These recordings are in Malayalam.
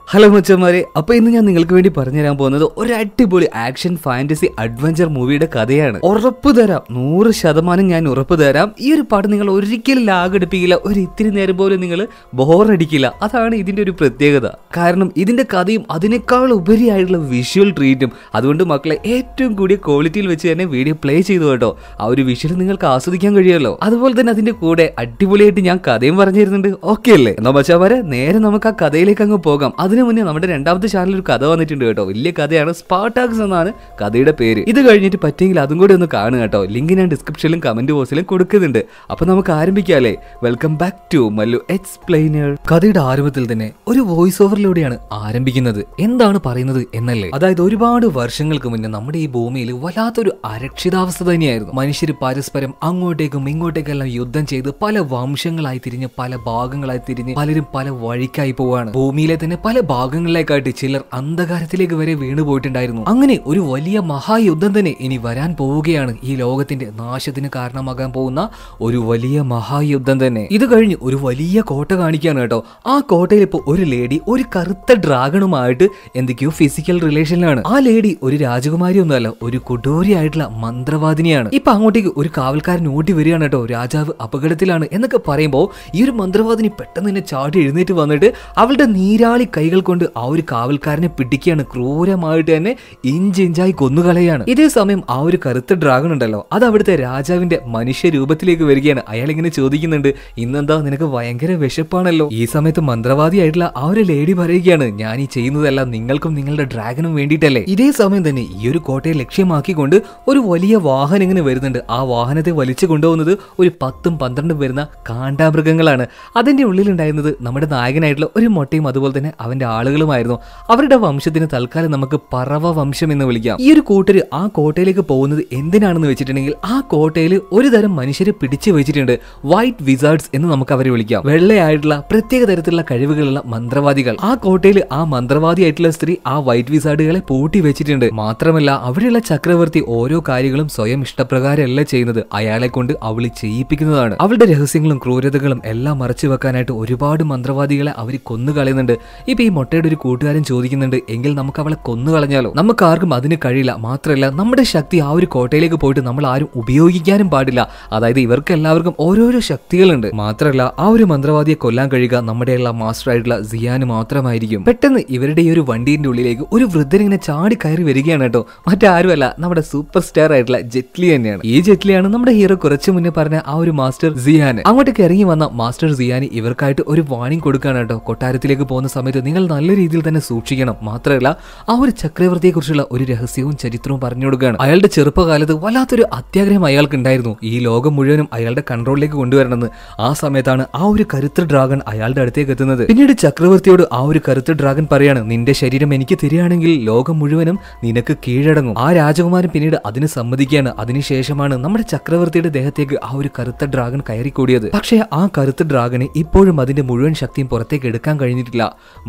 ഹലോ മച്ചന്മാരെ, അപ്പോൾ ഇന്ന് ഞാൻ നിങ്ങൾക്ക് വേണ്ടി പറഞ്ഞു തരാൻ പോകുന്നത് ഒരു അടിപൊളി ആക്ഷൻ ഫാന്റസി അഡ്വഞ്ചർ മൂവിയുടെ കഥയാണ്. ഉറപ്പ് തരാം, 100% ഞാൻ ഉറപ്പ് തരാം. ഈ ഒരു പാട്ട് നിങ്ങൾ ഒരിക്കലും ലാഗടിപ്പിക്കില്ല, ഒരു ഇത്തിരി നേരം പോലും നിങ്ങൾ ബോറടിക്കില്ല. അതാണ് ഇതിന്റെ ഒരു പ്രത്യേകത. കാരണം ഇതിന്റെ കഥയും അതിനേക്കാൾ ഉപരിയായിട്ടുള്ള വിഷ്വൽ ട്രീറ്റും. അതുകൊണ്ട് മക്കളെ ഏറ്റവും കൂടിയ ക്വാളിറ്റിയിൽ വെച്ച് തന്നെ വീഡിയോ പ്ലേ ചെയ്തു കേട്ടോ. ആ ഒരു വിഷ്വൽ നിങ്ങൾക്ക് ആസ്വദിക്കാൻ കഴിയുമല്ലോ. അതുപോലെ തന്നെ അതിന്റെ കൂടെ അടിപൊളിയായിട്ട് ഞാൻ കഥയും പറഞ്ഞു തരുന്നുണ്ട്. ഓക്കെ അല്ലേ? എന്നാ മച്ചാമാരെ നേരെ നമുക്ക് ആ കഥയിലേക്ക് അങ്ങ് പോകാം. അതിനു മുന്നേ നമ്മുടെ രണ്ടാമത്തെ ചാനലിൽ ഒരു കഥ വന്നിട്ടുണ്ട് കേട്ടോ. വലിയ കഥയാണ്, സ്പാർട്ടാക്സ് എന്നാണ് കഥയുടെ പേര്. ഇത് കഴിഞ്ഞിട്ട് പറ്റിയെങ്കിൽ അതും കൂടി ഒന്ന് കാണുക കേട്ടോ. ലിങ്ക് ഞാൻ ഡിസ്ക്രിപ്ഷനിലും കമന്റ് ബോക്സിലും കൊടുക്കുന്നുണ്ട്. അപ്പൊ നമുക്ക് ആരംഭിക്കാല്ലേ. Welcome back to Mallu explainer. കഥയുടെ ആരംഭത്തിൽ തന്നെ ഒരു വോയിസ് ഓവറിലൂടെയാണ് ആരംഭിക്കുന്നത്. എന്താണ് പറയുന്നത് എന്നല്ലേ? അതായത് ഒരുപാട് വർഷങ്ങൾക്ക് മുന്നേ നമ്മുടെ ഈ ഭൂമിയിൽ വല്ലാത്തൊരു അരക്ഷിതാവസ്ഥ തന്നെയായിരുന്നു. മനുഷ്യർ പരസ്പരം അങ്ങോട്ടേക്കും ഇങ്ങോട്ടേക്കെല്ലാം യുദ്ധം ചെയ്ത് പല വംശങ്ങളായി തിരിഞ്ഞ് പല ഭാഗങ്ങളായി തിരിഞ്ഞ് പലരും പല വഴിക്കായി പോവാണ്. ഭൂമിയിലെ തന്നെ പല ഭാഗങ്ങളിലേക്കായിട്ട് ചിലർ അന്ധകാരത്തിലേക്ക് വരെ വീണു പോയിട്ടുണ്ടായിരുന്നു. അങ്ങനെ ഒരു വലിയ മഹായുദ്ധം തന്നെ ഇനി വരാൻ പോവുകയാണ്. ഈ ലോകത്തിന്റെ നാശത്തിന് കാരണമാകാൻ പോകുന്ന ഒരു വലിയ മഹായുദ്ധം തന്നെ. ഇത് കഴിഞ്ഞ് ഒരു വലിയ കോട്ട കാണിക്കുകയാണ് കേട്ടോ. ആ കോട്ടയിൽ ഇപ്പോൾ ഒരു ലേഡി ഒരു കറുത്ത ഡ്രാഗണുമായിട്ട് എന്തൊക്കെയോ ഫിസിക്കൽ റിലേഷനിലാണ്. ആ ലേഡി ഒരു രാജകുമാരി ഒന്നുമല്ല, ഒരു കൊടൂരിയായിട്ടുള്ള മന്ത്രവാദിനിയാണ്. ഇപ്പൊ അങ്ങോട്ടേക്ക് ഒരു കാവൽക്കാരൻ ഓടി വരികയാണ് കേട്ടോ. രാജാവ് അപകടത്തിലാണ് എന്നൊക്കെ പറയുമ്പോൾ ഈ ഒരു മന്ത്രവാദിനി പെട്ടെന്ന് തന്നെ ചാടി എഴുന്നേറ്റ് വന്നിട്ട് അവളുടെ നീരാളി കൈകൾ കൊണ്ട് ആ ഒരു കാവൽക്കാരനെ പിടിക്കുകയാണ്. ക്രൂരമായിട്ട് തന്നെ ഇഞ്ചിഞ്ചായി കൊന്നുകളയാണ്. ഇതേ സമയം ആ ഒരു കറുത്ത ഡ്രാഗൺ ഉണ്ടല്ലോ, അത് അവിടുത്തെ രാജാവിന്റെ മനുഷ്യ രൂപത്തിലേക്ക് വരികയാണ്. അയാൾ ഇങ്ങനെ ചോദിക്കുന്നുണ്ട്, ഇന്നെന്താ നിനക്ക് ഭയങ്കര വിശപ്പാണല്ലോ? ഈ സമയത്ത് മന്ത്രവാദിയായിട്ടുള്ള ആ ഒരു ലേഡി പറയുകയാണ്, ഞാൻ ഈ ചെയ്യുന്നതെല്ലാം നിങ്ങൾക്കും നിങ്ങളുടെ ഡ്രാഗനും വേണ്ടിയിട്ടല്ലേ. ഇതേ സമയം തന്നെ ഈ ഒരു കോട്ടയെ ലക്ഷ്യമാക്കിക്കൊണ്ട് ഒരു വലിയ വാഹനം ഇങ്ങനെ വരുന്നുണ്ട്. ആ വാഹനത്തെ വലിച്ചു കൊണ്ടുപോകുന്നത് ഒരു 10-12 വരുന്ന കാണ്ടാമൃഗങ്ങളാണ്. അതിന്റെ ഉള്ളിലുണ്ടായിരുന്നത് നമ്മുടെ നായകനായിട്ടുള്ള ഒരു മൊട്ടയും അതുപോലെ തന്നെ അവന്റെ ആളുകളുമായിരുന്നു. അവരുടെ വംശത്തിന് തൽക്കാലം നമുക്ക് പറവ വംശം എന്ന് വിളിക്കാം. ഈ ഒരു കൂട്ടര് ആ കോട്ടയിലേക്ക് പോകുന്നത് എന്തിനാണെന്ന് വെച്ചിട്ടുണ്ടെങ്കിൽ ആ കോട്ടയിൽ ഒരു തരം മനുഷ്യരെ പിടിച്ചു വെച്ചിട്ടുണ്ട്. വൈറ്റ് വിസാർഡ്സ് എന്ന് നമുക്ക് അവരെ വിളിക്കാം. വെള്ളയായിട്ടുള്ള പ്രത്യേക തരത്തിലുള്ള കഴിവുകളുള്ള മന്ത്രവാദികൾ. ആ കോട്ടയിൽ ആ മന്ത്രവാദിയായിട്ടുള്ള സ്ത്രീ ആ വൈറ്റ് വിസാർഡുകളെ പൂട്ടി വെച്ചിട്ടുണ്ട്. മാത്രമല്ല അവിടെയുള്ള ചക്രവർത്തി ഓരോ കാര്യങ്ങളും സ്വയം ഇഷ്ടപ്രകാരമല്ല ചെയ്യുന്നത്, അയാളെ കൊണ്ട് അവളി ചെയ്യിപ്പിക്കുന്നതാണ്. അവളുടെ രഹസ്യങ്ങളും ക്രൂരതകളും എല്ലാം മറച്ചു വെക്കാനായിട്ട് ഒരുപാട് മന്ത്രവാദികളെ അവർ കൊന്നുകളയുന്നുണ്ട്. ഇപ്പൊ ഈ മൊട്ടയുടെ ഒരു കൂട്ടുകാരൻ ചോദിക്കുന്നുണ്ട്, എങ്കിൽ നമുക്ക് അവളെ കൊന്നുകളഞ്ഞാലോ? നമുക്ക് ആർക്കും അതിന് കഴിയില്ല. മാത്രമല്ല നമ്മുടെ ശക്തി ആ ഒരു കോട്ടയിലേക്ക് പോയിട്ട് നമ്മൾ ആരും ഉപയോഗിക്കാനും പാടില്ല. അതായത് ഇവർക്ക് എല്ലാവർക്കും ഓരോരോ ശക്തികളുണ്ട്. മാത്രമല്ല ആ ഒരു മന്ത്രവാദിയെ കൊല്ലാൻ കഴിയുക നമ്മുടെ എല്ലാ മാസ്റ്റർ ആയിട്ടുള്ള സിയാന് മാത്രമായിരിക്കും. പെട്ടെന്ന് ഇവരുടെ ഈ ഒരു വണ്ടീന്റെ ഉള്ളിലേക്ക് ഒരു വൃദ്ധൻ ഇങ്ങനെ ചാടി കയറി വരികയാണ് കേട്ടോ. മറ്റാരുമല്ല, നമ്മുടെ സൂപ്പർ സ്റ്റാർ ആയിട്ടുള്ള ജെറ്റ്ലി തന്നെയാണ്. ഈ ജെറ്റ്ലിയാണ് നമ്മുടെ ഹീറോ കുറച്ചു മുന്നേ പറഞ്ഞ ആ ഒരു മാസ്റ്റർ സിയാന്. അങ്ങോട്ടേക്ക് ഇറങ്ങി വന്ന മാസ്റ്റർ സിയാനി ഇവർക്കായിട്ട് ഒരു വാണിംഗ് കൊടുക്കുകയാണ് കേട്ടോ. കൊട്ടാരത്തിലേക്ക് പോകുന്ന സമയത്ത് നിങ്ങൾ നല്ല രീതിയിൽ തന്നെ സൂക്ഷിക്കണം. മാത്രമല്ല ആ ഒരു ചക്രവർത്തിയെ കുറിച്ചുള്ള ഒരു രഹസ്യവും ചരിത്രവും പറഞ്ഞു കൊടുക്കുകയാണ്. അയാളുടെ ചെറുപ്പകാലത്ത് വല്ലാത്തൊരു അത്യാഗ്രഹം അയാൾക്ക് ഉണ്ടായിരുന്നു, ഈ ലോകം മുഴുവനും അയാളുടെ കൺട്രോളിലേക്ക് കൊണ്ടുവരണമെന്ന്. ആ സമയത്താണ് ആ ഒരു കരുത്ത ഡ്രാഗൺ അയാളുടെ അടുത്തേക്ക് എത്തുന്നത്. പിന്നീട് ചക്രവർത്തിയോട് ആ ഒരു കരുത്ത ഡ്രാഗൺ പറയാണ്, നിന്റെ ശരീരം എനിക്ക് തരികയാണെങ്കിൽ ലോകം മുഴുവനും നിനക്ക് കീഴടങ്ങും. ആ രാജകുമാരൻ പിന്നീട് അതിന് സമ്മതിക്കുകയാണ്. അതിനുശേഷമാണ് നമ്മുടെ ചക്രവർത്തിയുടെ ദേഹത്തേക്ക് ആ ഒരു കറുത്ത ഡ്രാഗൺ കയറിക്കൂടിയത്. പക്ഷേ ആ കറുത്ത ഡ്രാഗന് ഇപ്പോഴും അതിന്റെ മുഴുവൻ ശക്തിയും പുറത്തേക്ക് എടുക്കാൻ കഴിഞ്ഞിട്ടില്ല.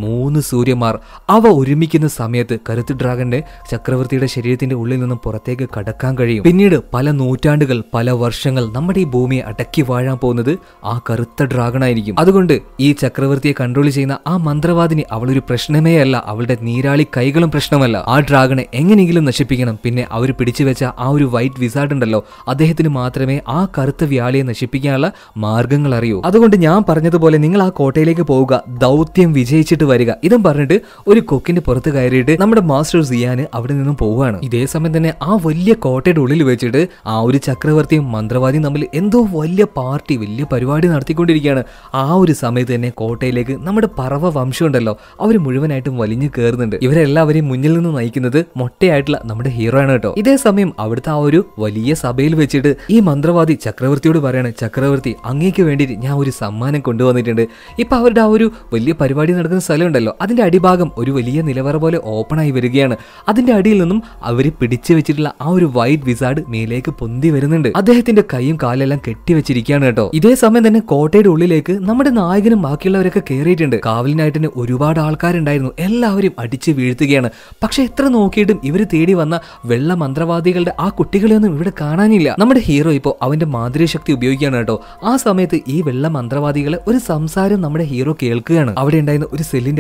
3 സൂര്യന്മാർ അവ ഒരുമിക്കുന്ന സമയത്ത് കറുത്ത ഡ്രാഗന്റെ ചക്രവർത്തിയുടെ ശരീരത്തിന്റെ ഉള്ളിൽ നിന്നും പുറത്തേക്ക് കടക്കാൻ കഴിയും. പിന്നീട് പല നൂറ്റാണ്ടുകൾ പല വർഷങ്ങൾ നമ്മുടെ ഈ ഭൂമിയെ അടക്കി വാഴാൻ പോകുന്നത് ആ കറുത്ത ഡ്രാഗൺ ആയിരിക്കും. അതുകൊണ്ട് ഈ ചക്രവർത്തിയെ കൺട്രോൾ ചെയ്യുന്ന ആ മന്ത്രവാദിനി അവളൊരു പ്രശ്നമേ അല്ല, അവളുടെ നീരാളി കൈകളും പ്രശ്നമല്ല. ആ ഡ്രാഗണെ എങ്ങനെയെങ്കിലും നശിപ്പിക്കണം. പിന്നെ അവർ പിടിച്ചു വെച്ച ആ ഒരു വൈറ്റ് വിസാർഡ് ഉണ്ടല്ലോ, അദ്ദേഹത്തിന് മാത്രമേ ആ കറുത്ത വ്യാളിയെ നശിപ്പിക്കാനുള്ള മാർഗങ്ങൾ അറിയൂ. അതുകൊണ്ട് ഞാൻ പറഞ്ഞതുപോലെ നിങ്ങൾ ആ കോട്ടയിലേക്ക് പോവുക, ദൗത്യം വിജയിച്ചിട്ട് വരിക. ഇതും പറഞ്ഞിട്ട് ഒരു കൊക്കിന്റെ പുറത്ത് കയറിയിട്ട് നമ്മുടെ മാസ്റ്റർ സിയാന് അവിടെ നിന്നും പോവുകയാണ്. ഇതേ സമയം തന്നെ ആ വലിയ കോട്ടയുടെ ഉള്ളിൽ വെച്ചിട്ട് ആ ഒരു ചക്രവർത്തിയും മന്ത്രവാദിയും തമ്മിൽ എന്തോ വലിയ പാർട്ടി, വലിയ പരിപാടി നടത്തിക്കൊണ്ടിരിക്കുകയാണ്. ആ ഒരു സമയത്ത് തന്നെ കോട്ടയിലേക്ക് നമ്മുടെ പറവ വംശം ഉണ്ടല്ലോ, അവർ മുഴുവനായിട്ടും വലിഞ്ഞു കയറുന്നുണ്ട്. ഇവരെല്ലാവരെയും മുന്നിൽ നിന്ന് നയിക്കുന്നത് മൊട്ടയായിട്ടുള്ള നമ്മുടെ ഹീറോ ആണ് കേട്ടോ. ഇതേ സമയം അവിടുത്തെ ആ ഒരു വലിയ സഭയിൽ വെച്ചിട്ട് ഈ മന്ത്രവാദി ചക്രവർത്തിയോട് പറയാണ്, ചക്രവർത്തി അങ്ങേക്ക് വേണ്ടിയിട്ട് ഞാൻ ഒരു സമ്മാനം കൊണ്ടുവന്നിട്ടുണ്ട്. ഇപ്പൊ അവരുടെ ആ ഒരു വലിയ പരിപാടി നടക്കുന്ന സ്ഥലം ഉണ്ടല്ലോ, അതിന്റെ അടിഭാഗം ഒരു വലിയ നിലവറ പോലെ ഓപ്പൺ ആയി വരികയാണ്. അതിന്റെ അടിയിൽ നിന്നും അവര് പിടിച്ചു വെച്ചിട്ടുള്ള ആ ഒരു വൈറ്റ് വിസാർഡ് മേലേക്ക് പൊന്തി വരുന്നുണ്ട്. അദ്ദേഹത്തിന്റെ കൈയും കാലെല്ലാം കെട്ടിവെച്ചിരിക്കുകയാണ് കേട്ടോ. ഇതേ സമയം തന്നെ കോട്ടയുടെ ഉള്ളിലേക്ക് നമ്മുടെ നായകനും ബാക്കിയുള്ളവരൊക്കെ കയറിയിട്ടുണ്ട്. കാവലിനായിട്ട് തന്നെ ഒരുപാട് ആൾക്കാരുണ്ടായിരുന്നു. എല്ലാവരും അടിച്ചു വീഴ്ത്തുകയാണ്. പക്ഷെ എത്ര നോക്കിയിട്ടും ഇവര് തേടി വന്ന വെള്ള മന്ത്രവാദികളുടെ ആ കുട്ടികളെയൊന്നും ഇവിടെ കാണാനില്ല. നമ്മുടെ ഹീറോ ഇപ്പോൾ അവന്റെ മാന്ത്രികശക്തി ഉപയോഗിക്കുകയാണ് കേട്ടോ. ആ സമയത്ത് ഈ വെള്ള മന്ത്രവാദികളെ ഒരു സംസാരം നമ്മുടെ ഹീറോ കേൾക്കുകയാണ്. അവിടെ ഉണ്ടായിരുന്ന ഒരു സെല്ലിന്റെ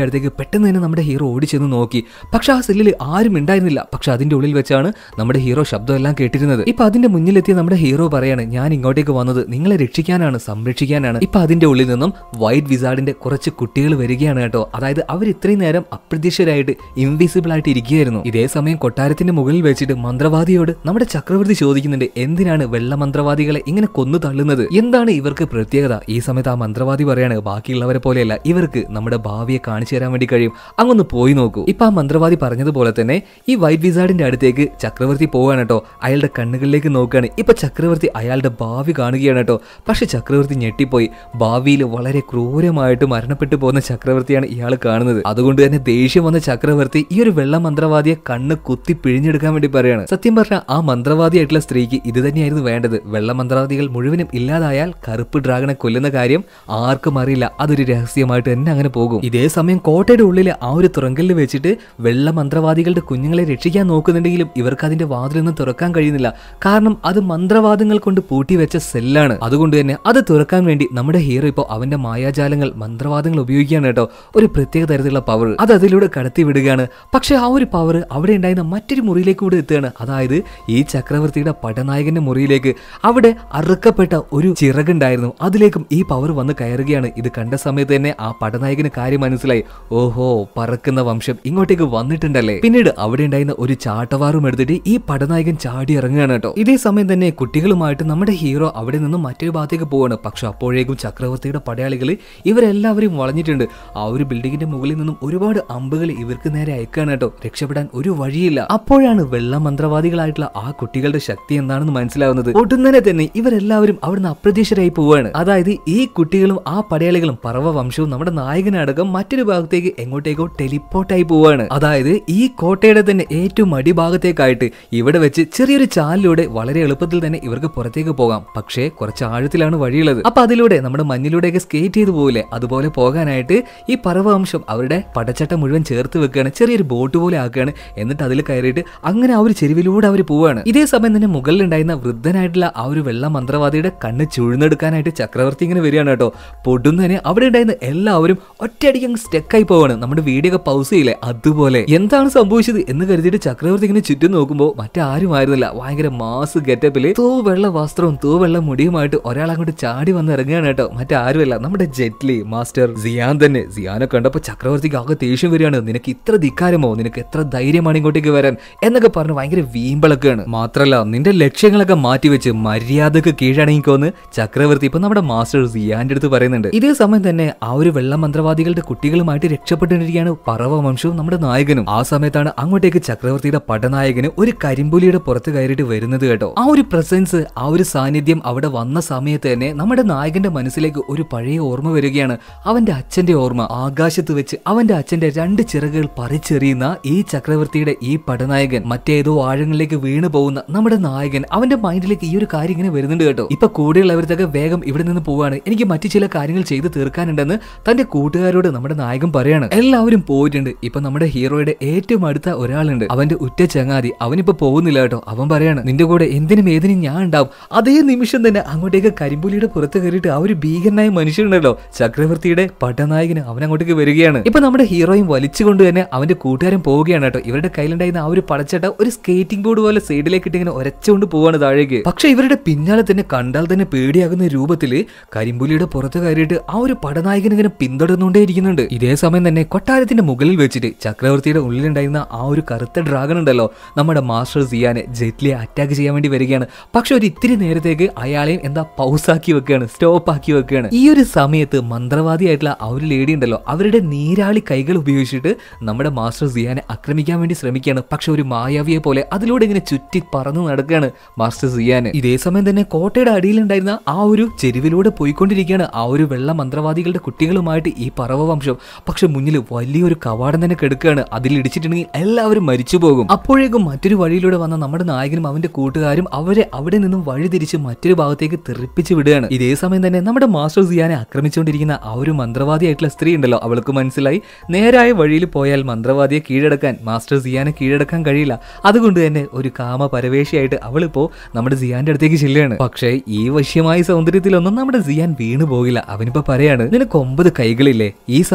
അടുത്തേക്ക് പെട്ടെന്ന് തന്നെ നമ്മുടെ ഹീറോ ഓടിച്ചെന്ന് നോക്കി. പക്ഷെ ആ സെല്ലിൽ ആരും ഉണ്ടായിരുന്നില്ല. പക്ഷെ അതിന്റെ ഉള്ളിൽ വെച്ചാണ് നമ്മുടെ ഹീറോ ശബ്ദം എല്ലാം കേട്ടിരുന്നത്. ഇപ്പൊ അതിന്റെ മുന്നിലെത്തിയ നമ്മുടെ ഹീറോ പറയാണ്, ഞാൻ ഇങ്ങോട്ടേക്ക് വന്നത് നിങ്ങളെ രക്ഷിക്കാനാണ്, സംരക്ഷിക്കാനാണ്. ഇപ്പൊ അതിന്റെ ഉള്ളിൽ നിന്നും വൈറ്റ് വിസാർഡിന്റെ കുറച്ച് കുട്ടികൾ വരികയാണ് കേട്ടോ. അതായത് അവർ ഇത്രയും നേരം അപ്രത്യക്ഷരായിട്ട് ഇൻവിസിബിൾ ആയിട്ട് ഇരിക്കുകയായിരുന്നു. ഇതേ സമയം കൊട്ടാരത്തിന്റെ മുകളിൽ വെച്ചിട്ട് മന്ത്രവാദിയോട് നമ്മുടെ ചക്രവർത്തി ചോദിക്കുന്നുണ്ട്, എന്തിനാണ് വെള്ള മന്ത്രവാദികളെ ഇങ്ങനെ കൊന്നു തള്ളുന്നത്, എന്താണ് ഇവർക്ക് പ്രത്യേകത? ഈ സമയത്ത് ആ മന്ത്രവാദി പറയാണ്, ബാക്കിയുള്ളവരെ പോലെയല്ല, ഇവർക്ക് നമ്മുടെ ഭാവിയെ കാണിച്ചു തരാൻ വേണ്ടി കഴിയും, അങ്ങൊന്ന് പോയി നോക്കൂ. ഇപ്പൊ ആ മന്ത്രവാദി പറഞ്ഞതുപോലെ തന്നെ ഈ വൈറ്റ് വിസാർഡിന്റെ അടുത്തേക്ക് ചക്രവർത്തി പോവാണ് കേട്ടോ. അയാളുടെ കണ്ണുകളിലേക്ക് നോക്കുകയാണ്. ഇപ്പൊ ചക്രവർത്തി അയാളുടെ ഭാവി കാണുകയാണ് കേട്ടോ. പക്ഷെ ചക്രവർത്തി ഞെട്ടിപ്പോയി. ഭാവിയിൽ വളരെ ക്രൂരമായിട്ട് മരണപ്പെട്ടു പോകുന്ന ചക്രവർത്തിയാണ് ഇയാൾ കാണുന്നത്. അതുകൊണ്ട് തന്നെ ദേഷ്യം വന്ന ചക്രവർത്തി ഈ ഒരു വെള്ള മന്ത്രവാദിയെ കണ്ണ് കുത്തി പിഴിഞ്ഞെടുക്കാൻ വേണ്ടി പറയാണ്. സത്യം പറഞ്ഞാൽ ആ മന്ത്രവാദിയായിട്ടുള്ള സ്ത്രീക്ക് ഇത് തന്നെയായിരുന്നു വേണ്ടത്. വെള്ള മന്ത്രവാദികൾ മുഴുവനും ഇല്ലാതായാൽ കറുപ്പ് ഡ്രാഗനെ കൊല്ലുന്ന കാര്യം ആർക്കും അറിയില്ല, അതൊരു രഹസ്യമായിട്ട് തന്നെ അങ്ങനെ പോകും. ഇതേ സമയം കോട്ടയുടെ ഉള്ളിലെ ആ ഒരു തുറങ്കലിൽ വെച്ചിട്ട് വെള്ള മന്ത്രവാദികളുടെ കുഞ്ഞുങ്ങളെ രക്ഷിക്കാൻ നോക്കുന്നുണ്ടെങ്കിലും ഇവർക്ക് അതിന്റെ വാതിലൊന്നും തുറക്കാൻ കഴിയുന്നില്ല. കാരണം അത് മന്ത്രവാദങ്ങൾ കൊണ്ട് പൂട്ടിവെച്ച സെല്ലാണ്. അതുകൊണ്ട് തന്നെ അത് തുറക്കാൻ വേണ്ടി നമ്മുടെ ഹീറോ ഇപ്പോൾ അവന്റെ മായാജാലങ്ങൾ, മന്ത്രവാദങ്ങൾ ഉപയോഗിക്കുകയാണ് കേട്ടോ. ഒരു പ്രത്യേക തരത്തിലുള്ള പവർ അത് അതിലൂടെ കടത്തി വിടുകയാണ്. പക്ഷെ ആ ഒരു പവർ അവിടെ ഉണ്ടായിരുന്ന മറ്റൊരു മുറിയിലേക്ക് കൂടെ എത്തുകയാണ്. അതായത് ഈ ചക്രവർത്തിയുടെ പടനായകന്റെ മുറിയിലേക്ക്. അവിടെ അറുക്കപ്പെട്ട ഒരു ചിറകുണ്ടായിരുന്നു, അതിലേക്കും ഈ പവർ വന്ന് കയറുകയാണ്. ഇത് കണ്ട സമയത്ത് തന്നെ ആ പടനായകന് കാര്യം മനസ്സിലായി. ഓഹോ, പറക്കുന്ന വംശം ഇങ്ങോട്ടേക്ക് വന്നിട്ടുണ്ടല്ലേ. പിന്നീട് അവിടെ ഉണ്ടായിരുന്ന ഒരു ചാട്ടവാറും എടുത്തിട്ട് ഈ പടനായകൻ ചാടി ഇറങ്ങുകയാണ് കേട്ടോ. ഇതേ സമയം തന്നെ കുട്ടികളുമായിട്ട് നമ്മുടെ ഹീറോ അവിടെ നിന്നും മറ്റൊരു ഭാഗത്തേക്ക് പോവാണ്. പക്ഷെ അപ്പോഴേക്കും ചക്രവർത്തിയുടെ പടയാളികൾ ഇവരെല്ലാവരും വളഞ്ഞിട്ടുണ്ട്. ആ ഒരു ബിൽഡിങ്ങിന്റെ മുകളിൽ നിന്നും ഒരുപാട് അമ്പുകൾ ഇവർക്ക് നേരെ അയക്കാണ് കേട്ടോ. രക്ഷപ്പെടാൻ ഒരു വഴിയില്ല. അപ്പോഴാണ് വെള്ള മന്ത്രവാദികളായിട്ടുള്ള ആ കുട്ടികളുടെ ശക്തി എന്താണെന്ന് മനസ്സിലാവുന്നത്. ഒട്ടുന്നനെ തന്നെ ഇവരെല്ലാവരും അവിടുന്ന് അപ്രത്യക്ഷരായി പോവാണ്. അതായത് ഈ കുട്ടികളും ആ പടയാളികളും പറവ വംശവും നമ്മുടെ നായകനടക്കം മറ്റൊരു ഭാഗത്തേക്ക് എങ്ങോട്ടേക്കോ ടെലിപ്പോർട്ടായി പോവാണ്. അതായത് ഈ കോട്ടയുടെ തന്നെ ഏറ്റവും അടിഭാഗത്തേക്കായിട്ട് ഇവിടെ വെച്ച് ചെറിയൊരു ചാലിലൂടെ വളരെ എളുപ്പത്തിൽ തന്നെ ഇവർക്ക് പുറത്തേക്ക് പോകാം. പക്ഷേ കുറച്ച് ആഴത്തിലാണ് വഴിയുള്ളത്. അപ്പൊ അതിലൂടെ നമ്മുടെ മഞ്ഞിലൂടെയൊക്കെ സ്കേറ്റ് ചെയ്ത് പോകില്ലേ, അതുപോലെ പോകാനായിട്ട് ഈ പറവവംശം അവരുടെ പടച്ചട്ട മുഴുവൻ ചേർത്ത് വെക്കുകയാണ്. ചെറിയൊരു ബോട്ട് പോലെ ആക്കുകയാണ്. എന്നിട്ട് അതിൽ കയറിയിട്ട് അങ്ങനെ ആ ഒരു ചെരുവിലൂടെ അവർ പോവാണ്. ഇതേ സമയം തന്നെ മുകളിലുണ്ടായിരുന്ന വൃദ്ധനായിട്ടുള്ള ആ ഒരു വെള്ള മന്ത്രവാദിയുടെ കണ്ണ് ചുഴുന്നെടുക്കാനായിട്ട് ചക്രവർത്തി ഇങ്ങനെ വരികയാണ് കേട്ടോ. പൊടുന്നതിന് അവിടെ ഉണ്ടായിരുന്ന എല്ലാവരും ഒറ്റയടിക്ക് അങ്ങ് സ്റ്റെക്കായി പോവാണ്. നമ്മുടെ വീഡിയോ ഒക്കെ പൗസ് ചെയ്യില്ലേ, അതുപോലെ എന്താണ് സംഭവിച്ചത് എന്ന് കരുതിയിട്ട് ചക്രവർത്തി ഇങ്ങനെ ചുറ്റും നോക്കുമ്പോൾ മറ്റാരും ആയിരുന്നില്ല. ഭയങ്കര മാസ് ഗെറ്റപ്പില് വെള്ള വസ്ത്രവും വെള്ള മുടിയുമായിട്ട് ഒരാൾ അങ്ങോട്ട് ചാടി വന്ന് ഇറങ്ങുകയാണ് കേട്ടോ. മറ്റാരുമല്ല, നമ്മുടെ ജെറ്റ്ലി മാസ്റ്റർ സിയാൻ തന്നെ. സിയാനെ കണ്ടപ്പോൾ ചക്രവർത്തിക്ക് ആകെ ദേഷ്യം വരികയാണ്. നിനക്ക് ഇത്ര ധിക്കാരമോ, നിനക്ക് എത്ര ധൈര്യമാണ് ഇങ്ങോട്ടേക്ക് വരാൻ എന്നൊക്കെ പറഞ്ഞ് ഭയങ്കര വീമ്പളൊക്കെയാണ്. മാത്രല്ല നിന്റെ ലക്ഷ്യങ്ങളൊക്കെ മാറ്റിവെച്ച് മര്യാദക്ക് കീഴടങ്ങിക്കോന്ന് ചക്രവർത്തി ഇപ്പൊ നമ്മുടെ മാസ്റ്റർ സിയാന്റെ അടുത്ത് പറയുന്നുണ്ട്. ഇതേ സമയം തന്നെ ആ ഒരു വെള്ള മന്ത്രവാദികളുടെ കുട്ടികളുമായിട്ട് രക്ഷപ്പെട്ടിരിക്കുകയാണ് പറവ വംശവും നമ്മുടെ നായകനും. ആ സമയത്താണ് അങ്ങോട്ടേക്ക് ചക്രവർത്തിയുടെ പടനായകന് ഒരു കരിമ്പുലിയുടെ പുറത്ത് കയറിയിട്ട് വരുന്നത് കേട്ടോ. ആ ഒരു പ്രസൻസ്, ആ ഒരു സാന്നിധ്യം അവിടെ വന്ന സമയത്ത് തന്നെ നമ്മുടെ നായകന്റെ മനസ്സിലേക്ക് ഒരു പഴയ ഓർമ്മ വരികയാണ്. അവന്റെ അച്ഛന്റെ ഓർമ്മ. ആകാശത്ത് വെച്ച് അവന്റെ അച്ഛന്റെ 2 ചിറകുകൾ പറിച്ചെറിയുന്ന ഈ ചക്രവർത്തിയുടെ ഈ പടനായകൻ, മറ്റേതോ ആഴങ്ങളിലേക്ക് വീണു പോകുന്ന നമ്മുടെ നായകൻ, അവന്റെ മൈൻഡിലേക്ക് ഈ ഒരു കാര്യം ഇങ്ങനെ വരുന്നുണ്ട് കേട്ടോ. ഇപ്പൊ കൂടെയുള്ളവരത്തൊക്കെ വേഗം ഇവിടെ നിന്ന് പോവാണ്, എനിക്ക് മറ്റു ചില കാര്യങ്ങൾ ചെയ്ത് തീർക്കാനുണ്ടെന്ന് തന്റെ കൂട്ടുകാരോട് നമ്മുടെ നായകൻ പറയാണ്. എല്ലാവരും പോയിട്ടുണ്ട്. ഇപ്പൊ നമ്മുടെ ഹീറോയുടെ ഏറ്റവും അടുത്ത ഒരാളുണ്ട്, അവന്റെ ഉറ്റ ചങ്ങാതി. അവനിപ്പോ പോകുന്നില്ല കേട്ടോ. അവൻ പറയാണ്, നിന്റെ കൂടെ എന്തിനും ഏതിനും ഞാൻ ഉണ്ടാവും. അതേ നിമിഷം തന്നെ അങ്ങോട്ടേക്ക് കരിമ്പുലിയുടെ പുറത്ത് കയറിയിട്ട് ആ ഒരു ഭീകരനായ മനുഷ്യനുണ്ടല്ലോ ചക്രവർത്തിയുടെ പടനായകന്, അവൻ അങ്ങോട്ടേക്ക് വരികയാണ്. ഇപ്പൊ നമ്മുടെ ഹീറോയും വലിച്ചുകൊണ്ട് തന്നെ അവന്റെ കൂട്ടുകാരൻ പോവുകയാണ് കേട്ടോ. ഇവരുടെ കയ്യിലുണ്ടായിരുന്ന ആ ഒരു പടച്ചട്ട ഒരു സ്കേറ്റിംഗ് ബോർഡ് പോലെ സൈഡിലേക്ക് ഇട്ട് ഇങ്ങനെ ഒരച്ചുകൊണ്ട് പോവാണ് താഴേക്ക്. പക്ഷെ ഇവരുടെ പിന്നാലെ തന്നെ കണ്ടാൽ തന്നെ പേടിയാകുന്ന രൂപത്തില് കരിമ്പുലിയുടെ പുറത്ത് കയറിയിട്ട് ആ ഒരു പടനായകൻ ഇങ്ങനെ പിന്തുടർന്നുകൊണ്ടേ ഇരിക്കുന്നുണ്ട്. ഇതേ സമയം തന്നെ കൊട്ടാരത്തിന്റെ മുകളിൽ വെച്ചിട്ട് ചക്രവർത്തിയുടെ ഉള്ളിലുണ്ടായിരുന്ന ആ ഒരു കറുത്ത ഡ്രാഗൺ ഉണ്ടല്ലോ, നമ്മുടെ മാസ്റ്റർ സിയാനെ ജെറ്റ്ലിയെ അറ്റാക്ക് ചെയ്യാൻ വേണ്ടി വരികയാണ്. പക്ഷെ ഒരു ഇത്തിരി നേരത്തേക്ക് അയാളെയും എന്താ പൗസാക്കി വെക്കുകയാണ്, സ്റ്റോപ്പ് ആക്കി വെക്കുകയാണ്. ഈ ഒരു സമയത്ത് മന്ത്രവാദിയായിട്ടുള്ള ആ ഒരു ലേഡി ഉണ്ടല്ലോ, അവരുടെ നീരാളി കൈകൾ ഉപയോഗിച്ചിട്ട് നമ്മുടെ മാസ്റ്റർ സിയാനെ ആക്രമിക്കാൻ വേണ്ടി ശ്രമിക്കുകയാണ്. പക്ഷെ ഒരു മായാവിയെ പോലെ അതിലൂടെ ഇങ്ങനെ ചുറ്റി പറന്നു നടക്കുകയാണ് മാസ്റ്റർ സിയാന്. ഇതേ സമയം തന്നെ കോട്ടയുടെ അടിയിലുണ്ടായിരുന്ന ആ ഒരു ചെരുവിലൂടെ പോയിക്കൊണ്ടിരിക്കുകയാണ് ആ ഒരു വെള്ള മന്ത്രവാദികളുടെ കുട്ടികളുമായിട്ട് ഈ പറവ വംശം. പക്ഷെ മുന്നിൽ വലിയൊരു കവാടം തന്നെ കിടക്കുകയാണ്. അതിൽ ഇടിച്ചിട്ടുണ്ടെങ്കിൽ എല്ലാവരും മരിച്ചു പോകും. അപ്പോഴേക്കും മറ്റൊരു വഴിയിലൂടെ വന്ന നമ്മുടെ നായകനും അവന്റെ കൂട്ടുകാരും അവരെ അവിടെ നിന്നും വഴിതിരിച്ച് മറ്റൊരു ഭാഗത്തേക്ക് തെറിപ്പിച്ച് വിടുകയാണ്. ഇതേ സമയം തന്നെ നമ്മുടെ മാസ്റ്റർ സിയാനെ ആക്രമിച്ചുകൊണ്ടിരിക്കുന്ന ആ ഒരു മന്ത്രവാദിയായിട്ടുള്ള സ്ത്രീ ഉണ്ടല്ലോ, അവൾക്ക് മനസ്സിലായി നേരായ വഴിയിൽ പോയാൽ മന്ത്രവാദിയെ കീഴടക്കാൻ, മാസ്റ്റർ സിയാനെ കീഴടക്കാൻ കഴിയില്ല. അതുകൊണ്ട് തന്നെ ഒരു കാമ പരവേശിയായിട്ട് അവളിപ്പോ നമ്മുടെ സിയാന്റെ അടുത്തേക്ക് ചെല്ലുകയാണ്. പക്ഷേ ഈ വശ്യമായ സൗന്ദര്യത്തിലൊന്നും നമ്മുടെ സിയാൻ വീണു പോകില്ല. അവനിപ്പോ പറയാണ്, നിനക്ക് 9 കൈകളില്ലേ, ഈ സമയത്ത്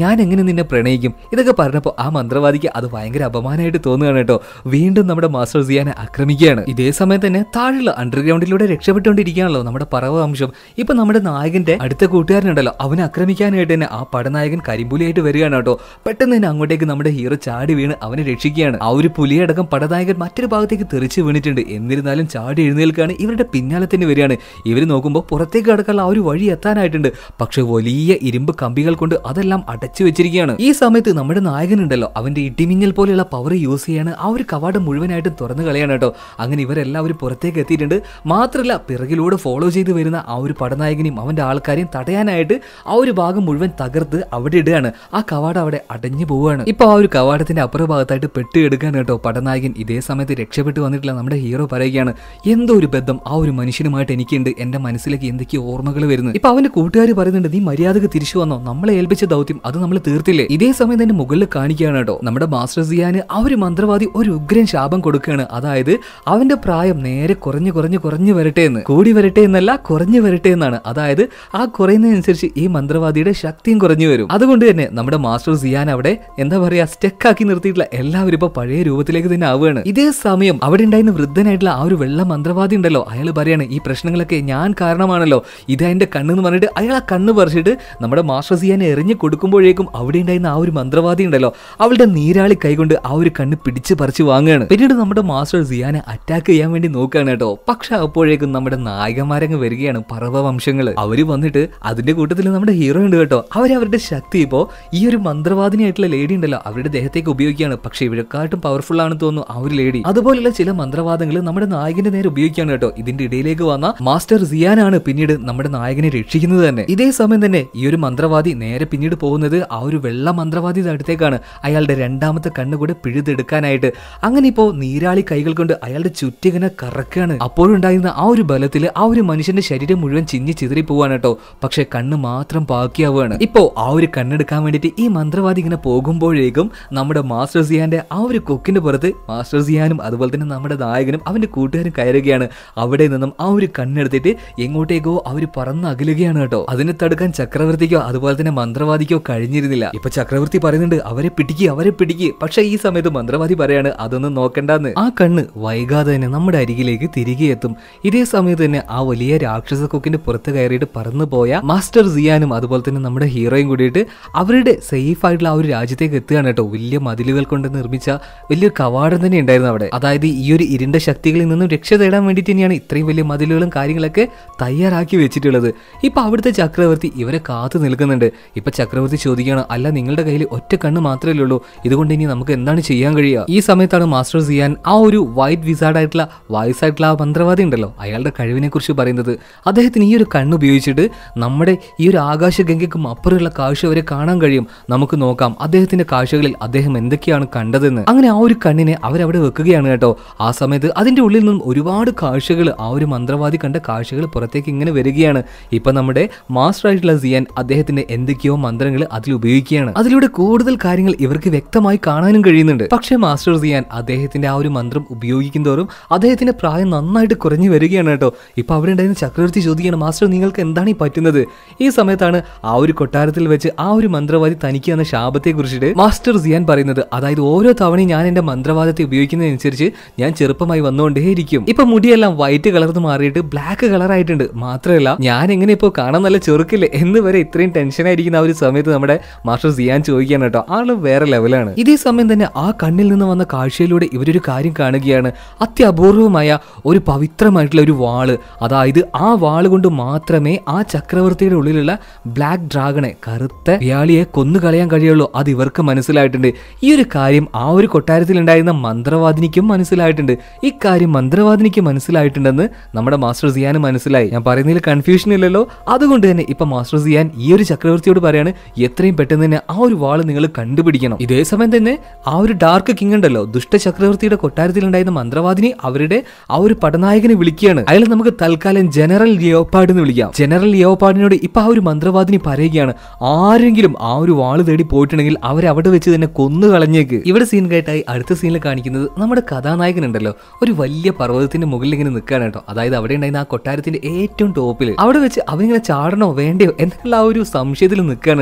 ഞാൻ എങ്ങനെ നിന്നെ പ്രണയിക്കും? ഇതൊക്കെ പറഞ്ഞപ്പോൾ ആ മന്ത്രവാദിക്ക് അത് ഭയങ്കര അപമാനമായിട്ട് തോന്നുകയാണ് കേട്ടോ. വീണ്ടും നമ്മുടെ മാസ്റ്റർ സിയാനെ ആക്രമിക്കുകയാണ്. ഇതേ സമയത്ത് തന്നെ താഴെയുള്ള അണ്ടർഗ്രൗണ്ടിലൂടെ രക്ഷപ്പെട്ടുകൊണ്ടിരിക്കുകയാണല്ലോ നമ്മുടെ പറവ വംശം. ഇപ്പൊ നമ്മുടെ നായകന്റെ അടുത്ത കൂട്ടുകാരനുണ്ടല്ലോ, അവനെ ആക്രമിക്കാനായിട്ട് തന്നെ ആ പടനായകൻ കരിമ്പുലിയായിട്ട് വരികയാണ് കേട്ടോ. പെട്ടെന്ന് തന്നെ അങ്ങോട്ടേക്ക് നമ്മുടെ ഹീറോ ചാടി വീണ് അവനെ രക്ഷിക്കുകയാണ്. ആ ഒരു പുലിയടക്കം പടനായകൻ മറ്റൊരു ഭാഗത്തേക്ക് തെറിച്ച് വീണിട്ടുണ്ട്. എന്നിരുന്നാലും ചാടി എഴുന്നേൽക്കാണ് ഇവരുടെ പിന്നാലെ തന്നെ വരികയാണ്. ഇവർ നോക്കുമ്പോൾ പുറത്തേക്ക് കടക്കാനുള്ള ആ ഒരു വഴി എത്താനായിട്ടുണ്ട്. പക്ഷെ വലിയ ഇരുമ്പ് കമ്പികൾ കൊണ്ട് അതെല്ലാം അടച്ചു വെച്ചിരിക്കുകയാണ്. ഈ സമയത്ത് നമ്മുടെ നായകനുണ്ടല്ലോ, അവന്റെ ഇടിമിന്നൽ പോലെയുള്ള പവർ യൂസ് ചെയ്യാണ് ആ ഒരു കവാടം മുഴുവനായിട്ടും തുറന്നു കളയാണ് കേട്ടോ. അങ്ങനെ ഇവരെല്ലാവരും പുറത്തേക്ക് എത്തിയിട്ടുണ്ട്. മാത്രമല്ല പിറകിലൂടെ ഫോളോ ചെയ്ത് വരുന്ന ആ ഒരു പടനായകനെയും അവന്റെ ആൾക്കാരെയും തടയാനായിട്ട് ആ ഒരു ഭാഗം മുഴുവൻ തകർത്ത് അവിടെ ഇടുകയാണ്. ആ കവാടം അവിടെ അടഞ്ഞു പോവുകയാണ്. ഇപ്പൊ ആ ഒരു കവാടത്തിന്റെ അപ്പുറ ഭാഗത്തായിട്ട് പെട്ടുകെടുക്കാൻ കേട്ടോ പടനായകൻ. ഇതേ സമയത്ത് രക്ഷപ്പെട്ടു വന്നിട്ടില്ല നമ്മുടെ ഹീറോ പറയുകയാണ്, എന്തോ ഒരു ബന്ധം ആ ഒരു മനുഷ്യനുമായിട്ട് എനിക്കുണ്ട്, എന്റെ മനസ്സിലേക്ക് എന്തൊക്കെയോ ഓർമ്മകൾ വരുന്നു. ഇപ്പൊ അവന്റെ കൂട്ടുകാർ പറയുന്നുണ്ട്, നീ മര്യാദക്ക് തിരിച്ചു വന്നോ, നമ്മളെ ഏൽപ്പിച്ച ദൗത്യം അത് നമ്മൾ തീർത്തില്ലേ. ഇതേ സമയം തന്നെ മുകളിൽ കാണിക്കുകയാണ് കേട്ടോ നമ്മുടെ മാസ്റ്റർ സിയാന് ആ ഒരു മന്ത്രവാദി ഒരു ഉഗ്രൻ ശാപം കൊടുക്കുകയാണ്. അതായത് അവന്റെ പ്രായം നേരെ കുറഞ്ഞു വരട്ടെ എന്ന്, കൂടി വരട്ടെ എന്നല്ല കുറഞ്ഞു വരട്ടെ എന്നാണ്. അതായത് ആ കുറയുന്നതനുസരിച്ച് ഈ മന്ത്രവാദിയുടെ ശക്തിയും കുറഞ്ഞു വരും. അതുകൊണ്ട് തന്നെ നമ്മുടെ മാസ്റ്റർ സിയാൻ അവിടെ എന്താ പറയാ സ്റ്റെക്കാക്കി നിർത്തിയിട്ടുള്ള എല്ലാവരും ഇപ്പൊ പഴയ രൂപത്തിലേക്ക് തന്നെ ആവുകയാണ്. ഇതേ സമയം അവിടെ ഉണ്ടായിരുന്ന വൃദ്ധനായിട്ടുള്ള ആ ഒരു വെള്ള മന്ത്രവാദി ഉണ്ടല്ലോ, അയാൾ പറയാണ്, ഈ പ്രശ്നങ്ങളൊക്കെ ഞാൻ കാരണമാണല്ലോ, ഇത് എന്റെ കണ്ണെന്ന് പറഞ്ഞിട്ട് അയാൾ ആ കണ്ണ് പറിച്ചിട്ട് നമ്മുടെ മാസ്റ്റർ സിയാനെ എറിഞ്ഞു കൊടുക്കുമ്പോഴേക്കും അവിടെ ഉണ്ടായിരുന്ന ആ ഒരു മന്ത്രവാദി ഉണ്ടല്ലോ, അവളുടെ നീരാളി കൈകൊണ്ട് ആ ഒരു കണ്ണ് പിടിച്ച് പറിച്ച് വാങ്ങുകയാണ്. പിന്നീട് നമ്മുടെ മാസ്റ്റർ സിയാനെ അറ്റാക്ക് ചെയ്യാൻ വേണ്ടി നോക്കുകയാണ് കേട്ടോ. പക്ഷെ അപ്പോഴേക്കും നമ്മുടെ നായകന്മാരങ്ങ് വരികയാണ്, പറവ വംശങ്ങള്. അവര് വന്നിട്ട് അതിന്റെ കൂട്ടത്തിൽ നമ്മുടെ ഹീറോ ഉണ്ട് കേട്ടോ. അവരുടെ ശക്തി ഇപ്പോ ഈ ഒരു മന്ത്രവാദിനിയായിട്ടുള്ള ലേഡി ഉണ്ടല്ലോ അവരുടെ ദേഹത്തേക്ക് ഉപയോഗിക്കുകയാണ്. പക്ഷെ ഇവരെക്കാട്ടും പവർഫുൾ ആണെന്ന് തോന്നുന്നു ആ ഒരു ലേഡി. അതുപോലുള്ള ചില മന്ത്രവാദങ്ങൾ നമ്മുടെ നായകന്റെ നേരെ ഉപയോഗിക്കുകയാണ് കേട്ടോ. ഇതിന്റെ ഇടയിലേക്ക് വന്ന മാസ്റ്റർ സിയാനാണ് പിന്നീട് നമ്മുടെ നായകനെ രക്ഷിക്കുന്നത് തന്നെ. ഇതേ സമയം തന്നെ ഈ ഒരു മന്ത്രവാദി നേരെ പിന്നീട് പോകുന്നത് ആ ഒരു വെള്ള മന്ത്രവാദിയുടെ അടുത്തേക്കാണ്, അയാളുടെ രണ്ടാമത്തെ കണ്ണ് കൂടെ പിഴുതെടുക്കാനായിട്ട്. അങ്ങനെ ഇപ്പോ നീരാളി കൈകൾ കൊണ്ട് അയാളുടെ ചുറ്റിങ്ങനെ കറക്കാണ്. അപ്പോഴുണ്ടായിരുന്ന ആ ഒരു ബലത്തിൽ ആ ഒരു മനുഷ്യന്റെ ശരീരം മുഴുവൻ ചിന്നി ചിതറി പോവാണ് കേട്ടോ. പക്ഷെ കണ്ണ് മാത്രം ബാക്കിയാവുകയാണ്. ഇപ്പോ ആ ഒരു കണ്ണെടുക്കാൻ വേണ്ടിയിട്ട് ഈ മന്ത്രവാദി ഇങ്ങനെ പോകുമ്പോഴേക്കും നമ്മുടെ മാസ്റ്റർ സിയാന്റെ ആ ഒരു കൊക്കിന്റെ പുറത്ത് മാസ്റ്റർ സിയാനും അതുപോലെ തന്നെ നമ്മുടെ നായകനും അവന്റെ കൂട്ടുകാരും കയറുകയാണ്. അവിടെ നിന്നും ആ ഒരു കണ്ണെടുത്തിട്ട് എങ്ങോട്ടേക്കോ അവർ പറന്ന് അകലുകയാണ് കേട്ടോ. അതിനെ തടുക്കാൻ ചക്രവർത്തിക്കോ അതുപോലെ തന്നെ മന്ത്രവാദിക്കോ കഴിഞ്ഞിരുന്നില്ല. ഇപ്പൊ ചക്രവർത്തി പറയുന്നുണ്ട്, അവരെ പിടിക്ക്. പക്ഷെ ഈ സമയത്ത് മന്ത്രവാദി പറയാണ്, അതൊന്നും നോക്കണ്ടെന്ന്. ആ കണ്ണ് വൈകാതെ തന്നെ നമ്മുടെ അരികിലേക്ക് തിരികെ എത്തും. ഇതേ സമയത്ത് തന്നെ ആ വലിയ രാക്ഷസ കൊക്കിന്റെ പുറത്ത് കയറിയിട്ട് പറന്നു പോയ മാസ്റ്റർ സിയാനും അതുപോലെ തന്നെ നമ്മുടെ ഹീറോയും കൂടിയിട്ട് അവരുടെ സേഫ് ആയിട്ടുള്ള ആ ഒരു രാജ്യത്തേക്ക് എത്തുകയാണ് കേട്ടോ. വലിയ മതിലുകൾ കൊണ്ട് നിർമ്മിച്ച വലിയൊരു കവാടം തന്നെ ഉണ്ടായിരുന്നു അവിടെ. അതായത് ഈ ഒരു ഇരുണ്ട ശക്തികളിൽ നിന്നും രക്ഷ തേടാൻ വേണ്ടിയിട്ട് തന്നെയാണ് ഇത്രയും വലിയ മതിലുകളും കാര്യങ്ങളൊക്കെ തയ്യാറാക്കി വെച്ചിട്ടുള്ളത്. ഇപ്പൊ അവിടുത്തെ ചക്രവർത്തി ഇവരെ കാത്തു നിൽക്കുന്നുണ്ട്. ഇപ്പൊ ചക്രവർത്തി ചോദിക്കുകയാണ്, അല്ല നിങ്ങളുടെ കയ്യിൽ ഒറ്റ കണ്ണ് മാത്രമേ ഉള്ളൂ, ഇതുകൊണ്ട് ഇനി നമുക്ക് എന്താണ് ചെയ്യാൻ കഴിയുക? ഈ സമയത്താണ് മാസ്റ്റർ സിയാൻ ആ ഒരു വൈറ്റ് വിസാർഡ് ആയിട്ടുള്ള വയസ്സായിട്ടുള്ള ആ മന്ത്രവാദി ഉണ്ടല്ലോ അയാളുടെ കഴിവിനെ കുറിച്ച് പറയുന്നത്. അദ്ദേഹത്തിന് ഈ ഒരു കണ്ണ് ഉപയോഗിച്ചിട്ട് നമ്മുടെ ഈ ഒരു ആകാശഗംഗയ്ക്കും അപ്പുറമുള്ള കാഴ്ച വരെ കാണാൻ കഴിയും. നമുക്ക് നോക്കാം അദ്ദേഹത്തിന്റെ കാഴ്ചകളിൽ അദ്ദേഹം എന്തൊക്കെയാണ് കണ്ടതെന്ന്. അങ്ങനെ ആ ഒരു കണ്ണിനെ അവരവിടെ വെക്കുകയാണ് കേട്ടോ. ആ സമയത്ത് അതിന്റെ ഉള്ളിൽ നിന്നും ഒരുപാട് കാഴ്ചകൾ, ആ ഒരു മന്ത്രവാദി കണ്ട കാഴ്ചകൾ പുറത്തേക്ക് ഇങ്ങനെ വരികയാണ്. ഇപ്പൊ നമ്മുടെ മാസ്റ്റർ ആയിട്ടുള്ള സിയാൻ അദ്ദേഹത്തിന്റെ എന്തൊക്കെയോ മന്ത്രങ്ങൾ അതിൽ ഉപയോഗിക്കുകയാണ്. അതിലൂടെ കൂടുതൽ കാര്യങ്ങൾ ഇവർക്ക് വ്യക്തമായി കാണാനും കഴിയുന്നുണ്ട്. പക്ഷേ മാസ്റ്റർ സിയാൻ അദ്ദേഹത്തിന്റെ ആ ഒരു മന്ത്രം ഉപയോഗിക്കുന്തോറും അദ്ദേഹത്തിന്റെ പ്രായം നന്നായിട്ട് കുറഞ്ഞു വരികയാണ് കേട്ടോ. ഇപ്പൊ അവിടെ ഉണ്ടായിരുന്ന ചക്രവർത്തി ചോദിക്കുകയാണ്, മാസ്റ്റർ നിങ്ങൾക്ക് എന്താണ് ഈ പറ്റുന്നത്? ഈ സമയത്താണ് ആ ഒരു കൊട്ടാരത്തിൽ വെച്ച് ആ ഒരു മന്ത്രവാദി തനിക്ക് എന്ന ശാപത്തെ കുറിച്ചിട്ട് മാസ്റ്റർ സിയാൻ പറയുന്നത്. അതായത് ഓരോ തവണയും ഞാൻ എന്റെ മന്ത്രവാദത്തെ ഉപയോഗിക്കുന്നതനുസരിച്ച് ഞാൻ ചെറുപ്പമായി വന്നുകൊണ്ടേയിരിക്കും. ഇപ്പൊ മുടിയെല്ലാം വൈറ്റ് കളർന്ന് മാറിയിട്ട് ബ്ലാക്ക് കളർ ആയിട്ടുണ്ട്. മാത്രമല്ല ഞാൻ എങ്ങനെ ഇപ്പോ കാണാൻ നല്ല ചെറുക്കില്ലേ എന്ന് വരെ ഇത്രയും ടെൻഷൻ ആയിരിക്കുന്ന ആ ഒരു സമയത്ത് നമ്മുടെ മാസ്റ്റർ സിയാൻ ചോദിക്കുകയാണ് കേട്ടോ. ആള് വേറെ ലെവലാണ്. ഇതേ സമയം തന്നെ ആ കണ്ണിൽ നിന്ന് വന്ന കാഴ്ചയിലൂടെ ഇവരൊരു കാര്യം കാണുകയാണ്. അത്യപൂർവമായ ഒരു പവിത്രമായിട്ടുള്ള ഒരു വാള്. അതായത് ആ വാള് കൊണ്ട് മാത്രമേ ആ ചക്രവർത്തിയുടെ ഉള്ളിലുള്ള ബ്ലാക്ക് ഡ്രാഗണെ, കറുത്ത വ്യാളിയെ കൊന്നു കളയാൻ കഴിയുള്ളൂ. അത് ഇവർക്ക് മനസ്സിലായിട്ടുണ്ട്. ഈ ഒരു കാര്യം ആ ഒരു കൊട്ടാരത്തിൽ ഉണ്ടായിരുന്ന മന്ത്രവാദിനിക്കും മനസ്സിലായിട്ടുണ്ട്. ഇക്കാര്യം മന്ത്രവാദിനിക്ക് മനസ്സിലായിട്ടുണ്ടെന്ന് നമ്മുടെ മാസ്റ്റർ സിയാന് മനസ്സിലായി. ഞാൻ പറയുന്നതിൽ കൺഫ്യൂഷൻ ഇല്ലല്ലോ. അതുകൊണ്ട് തന്നെ ഇപ്പൊ മാസ്റ്റർ സിയാൻ ഈ ഒരു ചക്രവർത്തിയോട് പറയാണ്, എത്രയും പെട്ടെന്ന് തന്നെ ആ ഒരു വാള് നിങ്ങൾ കണ്ടുപിടിക്കണം. ഇതേ സമയം തന്നെ ആ ഒരു ഡാർക്ക് കിങ് ഉണ്ടല്ലോ, ദുഷ്ട ചക്രവർത്തിയുടെ കൊട്ടാരത്തിൽ ഉണ്ടായിരുന്ന മന്ത്രവാദിനി അവരുടെ ആ ഒരു പടനായകനെ വിളിക്കുകയാണ്. അയാൾ നമുക്ക് തൽക്കാലം ജനറൽ ലിയോപാർഡ് എന്ന് വിളിക്കാം. ജനറൽ ലിയോപാർഡിനോട് ഇപ്പൊ ആ ഒരു മന്ത്രവാദിനി പറയുകയാണ്, ആരെങ്കിലും ആ ഒരു വാള് തേടി പോയിട്ടുണ്ടെങ്കിൽ അവരെ അവിടെ വെച്ച് തന്നെ കൊന്നു കളഞ്ഞേക്ക്. ഇവിടെ സീൻ കേട്ടായി അടുത്ത സീനിൽ കാണിക്കുന്നത് നമ്മുടെ കഥാനായകൻ ഉണ്ടല്ലോ ഒരു വലിയ പർവ്വതത്തിന്റെ മുകളിൽ ഇങ്ങനെ നിൽക്കുകയാണ് കേട്ടോ. അതായത് അവിടെ ഉണ്ടായിരുന്ന ആ കൊട്ടാരത്തിന്റെ ഏറ്റവും ടോപ്പിൽ അവിടെ വെച്ച് അവനിങ്ങനെ ചാടണോ വേണ്ടയോ എന്നുള്ള ആ ഒരു സംശയത്തിൽ നിൽക്കുകയാണ് കേട്ടോ.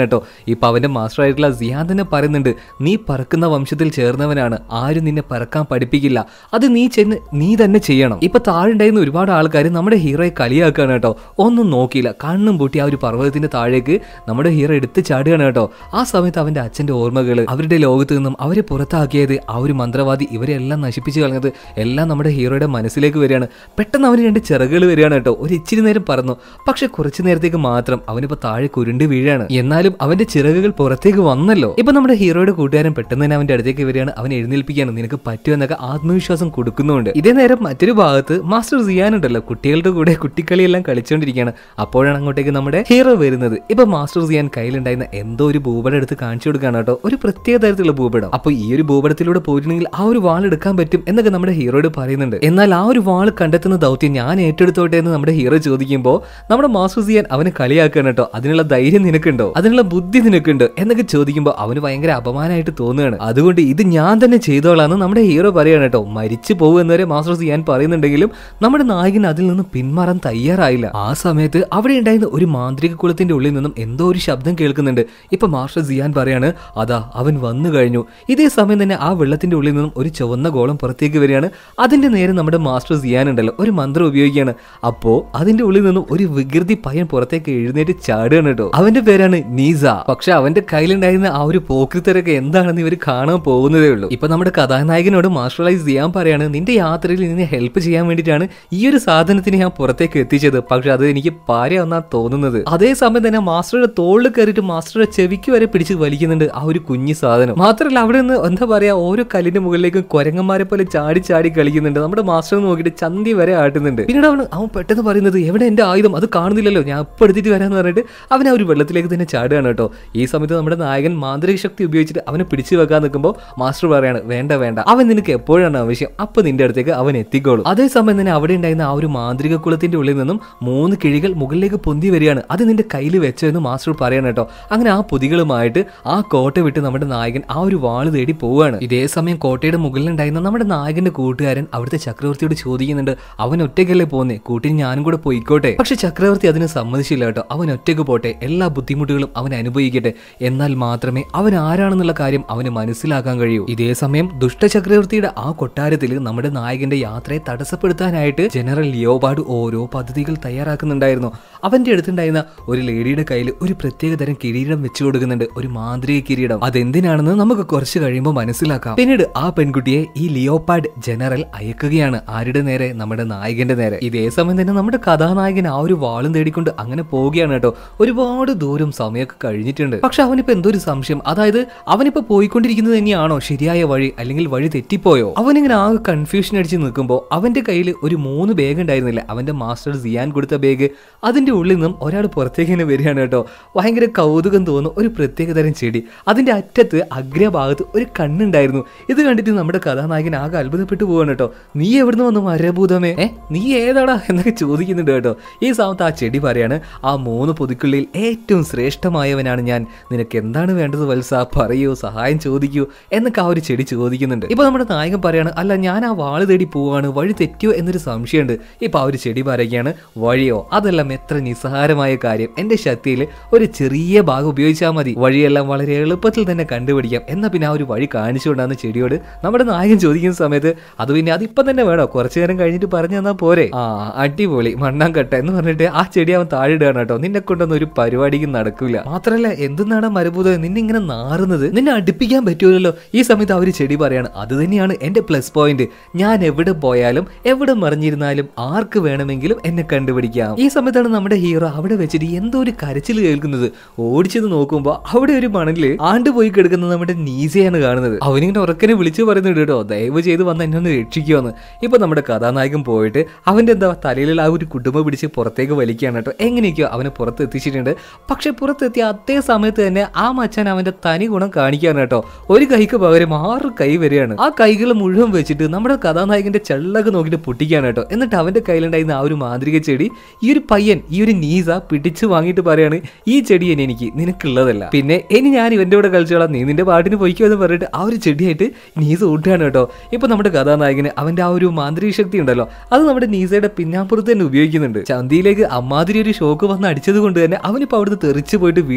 ഇപ്പൊ അവന്റെ മാസ്റ്റർ ആയിട്ടുള്ള സിയാൻ തന്നെ പറയുന്നുണ്ട്, നീ പറക്കുന്ന വംശത്തിൽ ചേർന്നവനാണ്, ആരും നിന്നെ പറക്കാൻ പഠിപ്പിക്കില്ല, അത് നീ തന്നെ ചെയ്യണം. ഇപ്പൊ താഴെയുണ്ടായിരുന്ന ഒരുപാട് ആൾക്കാർ നമ്മുടെ ഹീറോയെ കളിയാക്കാണ് കേട്ടോ. ഒന്നും നോക്കിയില്ല, കണ്ണും പൂട്ടി ആ ഒരു പർവ്വതത്തിന്റെ താഴേക്ക് നമ്മുടെ ഹീറോ എടുത്ത് ചാടുകയാണ് കേട്ടോ. ആ സമയത്ത് അവന്റെ അച്ഛന്റെ ഓർമ്മകൾ, അവരുടെ ലോകത്ത് നിന്നും അവരെ പുറത്താക്കിയത്, ആ ഒരു മന്ത്രവാദി ഇവരെ എല്ലാം നശിപ്പിച്ചു കളഞ്ഞത് എല്ലാം നമ്മുടെ ഹീറോയുടെ മനസ്സിലേക്ക് വരികയാണ്. പെട്ടെന്ന് അവന് 2 ചിറകുകൾ വരികയാണ് കേട്ടോ. ഒരു ഇച്ചിരി നേരം പറന്നു, പക്ഷെ കുറച്ചു നേരത്തേക്ക് മാത്രം അവനിപ്പോ താഴെ കുരുണ്ട് വീഴാണ്. എന്നാലും അവന്റെ ചിറകുകൾ പുറത്തേക്ക് വന്നല്ലോ. ഇപ്പൊ നമ്മുടെ ഹീറോയുടെ കൂട്ടുകാരൻ പെട്ടെന്ന് തന്നെ അവന്റെ അടുത്തേക്ക് വരികയാണ്. അവൻ എഴുന്നേൽപ്പിക്കുകയാണ്, നിനക്ക് പറ്റുമെന്നൊക്കെ ആത്മവിശ്വാസം കൊടുക്കുന്നുണ്ട്. ഇതേ നേരം മറ്റൊരു ഭാഗത്ത് മാസ്റ്റർ സിയാൻ ഉണ്ടല്ലോ, കുട്ടികളുടെ കൂടെ കുട്ടിക്കളിയെല്ലാം കളിച്ചുകൊണ്ടിരിക്കുകയാണ്. അപ്പോഴാണ് അങ്ങോട്ടേക്ക് നമ്മുടെ ഹീറോ വരുന്നത്. ഇപ്പൊ മാസ്റ്റർ സിയാൻ കയ്യിലുണ്ടായിരുന്ന എന്തോ ഒരു ഭൂപടം എടുത്ത് കാണിച്ചു കൊടുക്കുകയാണ് കേട്ടോ. ഒരു പ്രത്യേക തരത്തിലുള്ള ഭൂപടം. അപ്പൊ ഈ ഒരു ഭൂപടത്തിലൂടെ പോയിട്ടുണ്ടെങ്കിൽ ആ ഒരു വാൾ എടുക്കാൻ പറ്റും എന്നൊക്കെ നമ്മുടെ ഹീറോയോട് പറയുന്നുണ്ട്. എന്നാൽ ആ ഒരു വാൾ കണ്ടെത്തുന്ന ദൗത്യം ഞാൻ ഏറ്റെടുത്തോട്ടെ എന്ന് നമ്മുടെ ഹീറോ ചോദിക്കുമ്പോൾ നമ്മുടെ മാസ്റ്റർ സിയാൻ അവന് കളിയാക്കുകയാണ് കേട്ടോ. അതിനുള്ള ധൈര്യം നിനക്കുണ്ടോ, അതിനുള്ള ബുദ്ധി നിനക്കുണ്ടോ എന്നൊക്കെ ചോദിക്കുമ്പോൾ അവന് ഭയങ്കര അപമാനമായിട്ട് തോന്നുകയാണ്. അതുകൊണ്ട് ഇത് ഞാൻ തന്നെ ചെയ്തോളാന്ന് നമ്മുടെ ഹീറോ പറയാണ് കേട്ടോ. മരിച്ചു പോകുന്നവരെ മാസ്റ്റർ സിയാൻ പറയുന്നുണ്ടെങ്കിലും നമ്മുടെ നായകൻ അതിൽ നിന്ന് പിന്മാറാൻ തയ്യാറായില്ല. ആ സമയത്ത് അവിടെ ഉണ്ടായിരുന്ന ഒരു മാന്ത്രിക കുളത്തിന്റെ ഉള്ളിൽ നിന്നും എന്തോ ഒരു ശബ്ദം കേൾക്കുന്നുണ്ട്. ഇപ്പൊ മാസ്റ്റർ സിയാൻ പറയാണ്, അതാ അവൻ വന്നു കഴിഞ്ഞു. ഇതേ സമയം തന്നെ ആ വെള്ളത്തിന്റെ ഉള്ളിൽ നിന്നും ഒരു ചുവന്ന ഗോളം പുറത്തേക്ക് വരികയാണ്. അതിന്റെ നേരെ നമ്മുടെ മാസ്റ്റർ സിയാൻ ഉണ്ടല്ലോ ഒരു മന്ത്രം ഉപയോഗിക്കുകയാണ്. അപ്പോ അതിന്റെ ഉള്ളിൽ നിന്നും ഒരു വികൃതി പയ്യൻ പുറത്തേക്ക് എഴുന്നേറ്റ് ചാടുകയാണ് കേട്ടോ. അവന്റെ പേരാണ് നീസ. പക്ഷെ അവന്റെ കയ്യിലുണ്ടായിരുന്ന ആ ഒരു പോക്രിത്തരൊക്കെ എന്താണെന്ന് ഇവർ കാണാൻ പോകുന്നതേ ഉള്ളൂ. ഇപ്പൊ നമ്മുടെ കഥാനായകനോട് മാസ്റ്റർ സിയാൻ പറയാണ്, നിന്റെ യാത്രയിൽ നിന്നെ ഹെൽപ്പ് ചെയ്യാൻ വേണ്ടിയിട്ടാണ് ഈ ഒരു സാധനത്തിന് ഞാൻ പുറത്തേക്ക് എത്തിച്ചത്. പക്ഷെ അത് എനിക്ക് പാരയാന്നാ തോന്നുന്നത്. അതേസമയം തന്നെ മാസ്റ്ററുടെ തോളിൽ കയറിയിട്ട് മാസ്റ്ററുടെ ചെവിക്ക് വരെ പിടിച്ച് വലിക്കുന്നുണ്ട് ആ ഒരു കുഞ്ഞു സാധനം. മാത്രമല്ല അവിടെ നിന്ന് എന്താ പറയാ, ഓരോ കല്ലിന്റെ മുകളിലേക്കും കുരങ്ങന്മാരെ പോലെ ചാടി ചാടി കളിക്കുന്നുണ്ട്. നമ്മുടെ മാസ്റ്റർ നോക്കിയിട്ട് ചന്തി വരെ ആട്ടുന്നുണ്ട്. പിന്നീട് അവൻ പെട്ടെന്ന് പറയുന്നത്, എവിടെ എന്റെ ആയുധം, അത് കാണുന്നില്ലല്ലോ, ഞാൻ ഇപ്പൊ എടുത്തിട്ട് വരാന്ന് പറഞ്ഞിട്ട് അവൻ ആ ഒരു വെള്ളത്തിലേക്ക് തന്നെ ചാടുകയാണ് കേട്ടോ. ഈ സമയത്ത് നമ്മുടെ നായകൻ മാന്ത്രിക ശക്തി ഉപയോഗിച്ചിട്ട് അവനെ പിടിച്ചു വെക്കാൻ നിൽക്കുമ്പോൾ മാസ്റ്റർ പറയാണ്, വേണ്ട വേണ്ട, അവൻ നിനക്ക് എപ്പോഴാണ് ആവശ്യം അപ്പൊ നിന്റെ അടുത്തേക്ക് അവൻ എത്തിക്കോളും. അതേസമയം തന്നെ അവിടെ ഉണ്ടായിരുന്ന ആ ഒരു മാന്ത്രിക കുളത്തിന്റെ ഉള്ളിൽ നിന്നും 3 കിഴികൾ മുകളിലേക്ക് പൊന്തി വരികയാണ്. അത് നിന്റെ കയ്യിൽ വെച്ചോ എന്ന് മാസ്റ്റർ പറയാണ് കേട്ടോ. അങ്ങനെ ആ പൊതികളുമായിട്ട് ആ കോട്ട വിട്ട് നമ്മുടെ നായകൻ ആ ഒരു വാള് തേടി പോവുകയാണ്. ഇതേ സമയം കോട്ടയുടെ മുകളിലുണ്ടായിരുന്ന നമ്മുടെ നായകന്റെ കൂട്ടുകാരൻ അവിടുത്തെ ചക്രവർത്തിയോട് ചോദിക്കുന്നുണ്ട്, അവൻ ഒറ്റയ്ക്കല്ലേ പോന്നേ, കൂട്ടിന് ഞാനും കൂടെ പോയിക്കോട്ടെ. പക്ഷെ ചക്രവർത്തി അതിന് സമ്മതിച്ചില്ല കേട്ടോ. അവൻ ഒറ്റയ്ക്ക് പോട്ടെ, എല്ലാ ബുദ്ധിമുട്ടുകളും അവൻ അനുഭവിക്കട്ടെ, എന്നാൽ മാത്രമേ അവൻ ആരാണെന്നുള്ള കാര്യം അവന് മനസ്സിലാക്കാൻ കഴിയൂ. ഇതേ സമയം ദുഷ്ട ചക്രവർത്തിയുടെ ആ കൊട്ടാരത്തിൽ നമ്മുടെ നായകന്റെ യാത്രയെ തടസ്സപ്പെടുത്താനായിട്ട് ജനറൽ ലിയോപാർഡ് ഓരോ പദ്ധതികൾ തയ്യാറാക്കുന്നുണ്ടായിരുന്നു. അവന്റെ അടുത്തുണ്ടായിരുന്ന ഒരു ലേഡിയുടെ കയ്യിൽ ഒരു പ്രത്യേക തരം കിരീടം വെച്ചു കൊടുക്കുന്നുണ്ട്, ഒരു മാന്ത്രിക കിരീടം. അതെന്തിനാണെന്ന് നമുക്ക് കുറച്ച് കഴിയുമ്പോൾ മനസ്സിലാക്കാം. പിന്നീട് ആ പെൺകുട്ടിയെ ഈ ലിയോപാർഡ് ജനറൽ അയക്കുകയാണ്. ആരുടെ നേരെ? നമ്മുടെ നായകന്റെ നേരെ. ഇതേ സമയം തന്നെ നമ്മുടെ കഥാനായകൻ ആ ഒരു വാളും തേടിക്കൊണ്ട് അങ്ങനെ പോവുകയാണ് കേട്ടോ. ഒരുപാട് ദൂരം സമയമൊക്കെ കഴിഞ്ഞിട്ടുണ്ട്. പക്ഷെ അവനിപ്പോ എന്തോ ഒരു സംശയം, അതായത് അവനിപ്പോ പോയിക്കൊണ്ടിരിക്കുന്നത് തന്നെയാണോ ശരിയായ വഴി, അല്ലെങ്കിൽ വഴി തെറ്റിപ്പോയോ? അവനിങ്ങനെ ആകെ കൺഫ്യൂഷൻ അടിച്ച് നിൽക്കുമ്പോൾ അവന്റെ കയ്യിൽ ഒരു 3 ബാഗ് ഉണ്ടായിരുന്നില്ല, അവന്റെ മാസ്റ്റർ സിയാൻ കൊടുത്ത ബാഗ്. അതിന്റെ ഉള്ളിൽ നിന്നും ഒരാൾ പുറത്തേക്ക് തന്നെ വരികയാണ് കേട്ടോ. ഭയങ്കര കൗതുകം തോന്നുന്ന ഒരു പ്രത്യേക തരം ചെടി. അതിന്റെ അറ്റത്ത് അഗ്രഭാഗത്ത് ഒരു കണ്ണുണ്ടായിരുന്നു. ഇത് കണ്ടിട്ട് നമ്മുടെ കഥാനായകൻ ആകെ അത്ഭുതപ്പെട്ടു പോവാണ് കേട്ടോ. നീ എവിടുന്ന് വന്നു മരഭൂതമേ, നീ ഏതാടാ എന്നൊക്കെ ചോദിക്കുന്നുണ്ട് കേട്ടോ. ഈ സമയത്ത് ആ ചെടി പറയാണ്, ആ 3 പൊതിക്കുള്ളിൽ ഏറ്റവും ശ്രേഷ്ഠമായവനാണ് ഞാൻ, നിനക്ക് എന്താണ് വേണ്ടത് വത്സ, പറയൂ, സഹായം ചോദിക്കൂ എന്നൊക്കെ ആ ഒരു ചെടി ചോദിക്കുന്നുണ്ട്. ഇപ്പൊ നമ്മുടെ നായകൻ പറയാണ്, അല്ല ഞാൻ ആ വാള് തേടി പോവാണ്, വഴി തെറ്റിയോ എന്നൊരു സംശയമുണ്ട്. ഇപ്പൊ ആ ഒരു ചെടി പറയുകയാണ്, വഴിയോ, അതെല്ലാം എത്ര നിസ്സാരമായ കാര്യം, എന്റെ ശക്തിയിൽ ഒരു ചെറിയ ഭാഗം ഉപയോഗിച്ചാൽ മതി, വഴിയെല്ലാം വളരെ എളുപ്പത്തിൽ തന്നെ കണ്ടുപിടിക്കാം. എന്നാ പിന്നെ ആ ഒരു വഴി കാണിച്ചുകൊണ്ടാന്ന് ചെടിയോട് നമ്മുടെ നായകൻ ചോദിക്കുന്ന സമയത്ത്, അത് പിന്നെ അതിപ്പം തന്നെ വേണോ, കുറച്ചു നേരം കഴിഞ്ഞിട്ട് പറഞ്ഞു തന്നാ പോരെ? ആ അടിപൊളി മണ്ണാങ്കട്ട എന്ന് പറഞ്ഞിട്ട് ആ ചെടി അവൻ താഴെ ഇടുകയാണ് കേട്ടോ. നിന്നെ കൊണ്ടൊന്നും ഒരു പരിപാടിക്ക് നടക്കില്ല. മാത്രല്ല എന്തെന്നാണ് മരഭൂതം നിന്നെ ഇങ്ങനെ നാറുന്നത്, നിന്നെ അടുപ്പിക്കാൻ പറ്റുമല്ലോ. ഈ സമയത്ത് ആ ഒരു ചെടി പറയാണ്, അത് തന്നെയാണ് എന്റെ പ്ലസ് പോയിന്റ്, ഞാൻ എവിടെ പോയാലും എവിടെ മറിഞ്ഞിരുന്നാലും ആർക്ക് വേണമെങ്കിലും എന്നെ കണ്ടുപിടിക്കാം. ഈ സമയത്താണ് നമ്മുടെ ഹീറോ അവിടെ വെച്ചിട്ട് എന്തോ ഒരു കരച്ചിൽ കേൾക്കുന്നത്. ഓടിച്ചത് നോക്കുമ്പോ അവിടെ ഒരു മണലില് ആണ്ടുപോയി കിടക്കുന്നത് നമ്മുടെ നീസയാണ് കാണുന്നത്. അവനിങ്ങനെ ഉറക്കനെ വിളിച്ചു പറയുന്നുണ്ട് കേട്ടോ, ദയവ് ചെയ്ത് വന്ന് എന്നെ ഒന്ന് രക്ഷിക്കുമെന്ന്. ഇപ്പൊ നമ്മുടെ കഥാനായകൻ പോയിട്ട് അവന്റെ എന്താ തലയിലുള്ള ആ ഒരു കുടുംബം പിടിച്ച് പുറത്തേക്ക് വലിക്കുകയാണ് കേട്ടോ. എങ്ങനെയൊക്കെയോ അവനെ പുറത്ത് എത്തിച്ചിട്ടുണ്ട്. പക്ഷെ പുറത്തെത്തിയ അതേ സമയത്ത് തന്നെ ആ മച്ചാൻ അവന്റെ തനി ഗുണം കാണിക്കുകയാണ് കേട്ടോ. ഒരു കൈക്ക് പകരം 6 കൈ വരികയാണ്. ആ കൈകൾ മുഴുവൻ വെച്ചിട്ട് നമ്മുടെ കഥാനായകന്റെ ചെള്ളൊക്കെ നോക്കിയിട്ട് പൊട്ടിക്കുകയാണ് കേട്ടോ. എന്നിട്ട് അവന്റെ കയ്യിലുണ്ടായിരുന്ന ആ ഒരു മാന്ത്രിക ചെടി ഈ ഒരു പയ്യൻ, ഈ ഒരു നീസ പിടിച്ചു വാങ്ങിയിട്ട് പറയാണ്, ഈ ചെടി എനിക്ക് നിനക്കുള്ളതല്ല, പിന്നെ ഇനി ഞാൻ ഇവന്റെ കൂടെ കളിച്ചോളാം, നീ നിന്റെ പാട്ടിന് പൊയ്ക്കോ എന്ന് പറഞ്ഞിട്ട് ആ ഒരു ചെടിയായിട്ട് നീസ ഓട്ടുകയാണ് കേട്ടോ. ഇപ്പൊ നമ്മുടെ കഥാനായകന് അവന്റെ ആ ഒരു മാന്ത്രിക ശക്തി ഉണ്ടല്ലോ, അത് നമ്മുടെ നീസയുടെ പിന്നാമ്പുറത്ത് തന്നെ ഉപയോഗിക്കുന്നുണ്ട്. ചന്തിയിലേക്ക് അമ്മാതിരി ഒരു ഷോക്ക് വന്ന് അടിച്ചത് കൊണ്ട് തന്നെ അവനിപ്പോ അവിടുന്ന് തെറിച്ചു പോയിട്ട് വീഴുകയാണ് കേട്ടോ.